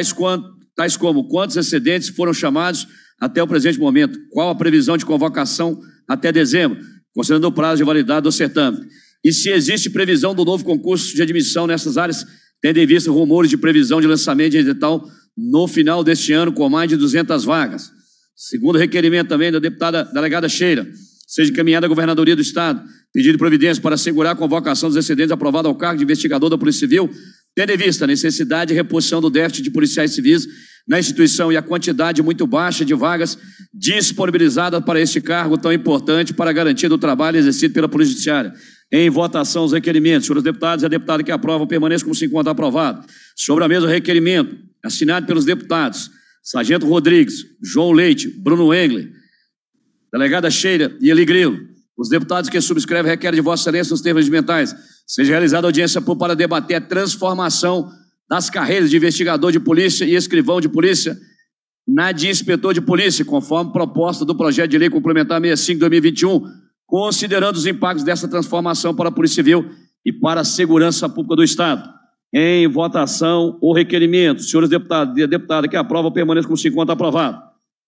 tais como quantos excedentes foram chamados até o presente momento, qual a previsão de convocação até dezembro, considerando o prazo de validade do certame, e se existe previsão do novo concurso de admissão nessas áreas, tendo em vista rumores de previsão de lançamento de edital no final deste ano com mais de 200 vagas. Segundo requerimento também da deputada delegada Sheila, seja encaminhada à Governadoria do Estado, pedido de providência para assegurar a convocação dos excedentes aprovado ao cargo de investigador da Polícia Civil, tendo em vista a necessidade de reposição do déficit de policiais civis na instituição e a quantidade muito baixa de vagas disponibilizadas para este cargo tão importante para a garantia do trabalho exercido pela Polícia Judiciária. Em votação, os requerimentos. Senhores deputados e a deputada que aprovam permaneçam como se encontra aprovado. Sobre a mesa, o requerimento, assinado pelos deputados Sargento Rodrigues, João Leite, Bruno Engler, delegada Sheila e Eli Grilo. Os deputados que subscrevem requerem de Vossa Excelência nos termos regimentais seja realizada audiência pública para debater a transformação das carreiras de investigador de polícia e escrivão de polícia na de inspetor de polícia, conforme proposta do projeto de lei complementar 65/2021, considerando os impactos dessa transformação para a Polícia Civil e para a segurança pública do Estado. Em votação o requerimento. Senhores deputados e deputada que aprovam, permaneçam com 50 aprovado.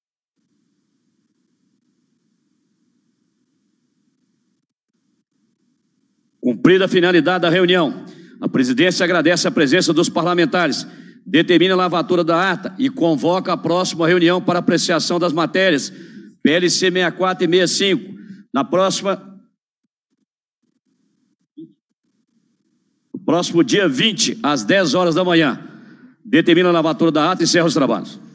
Cumprida a finalidade da reunião, a presidência agradece a presença dos parlamentares, determina a lavatura da ata e convoca a próxima reunião para apreciação das matérias PLC 64 e 65. No próximo dia 20, às 10 horas da manhã. Determina a lavatura da ata e encerra os trabalhos.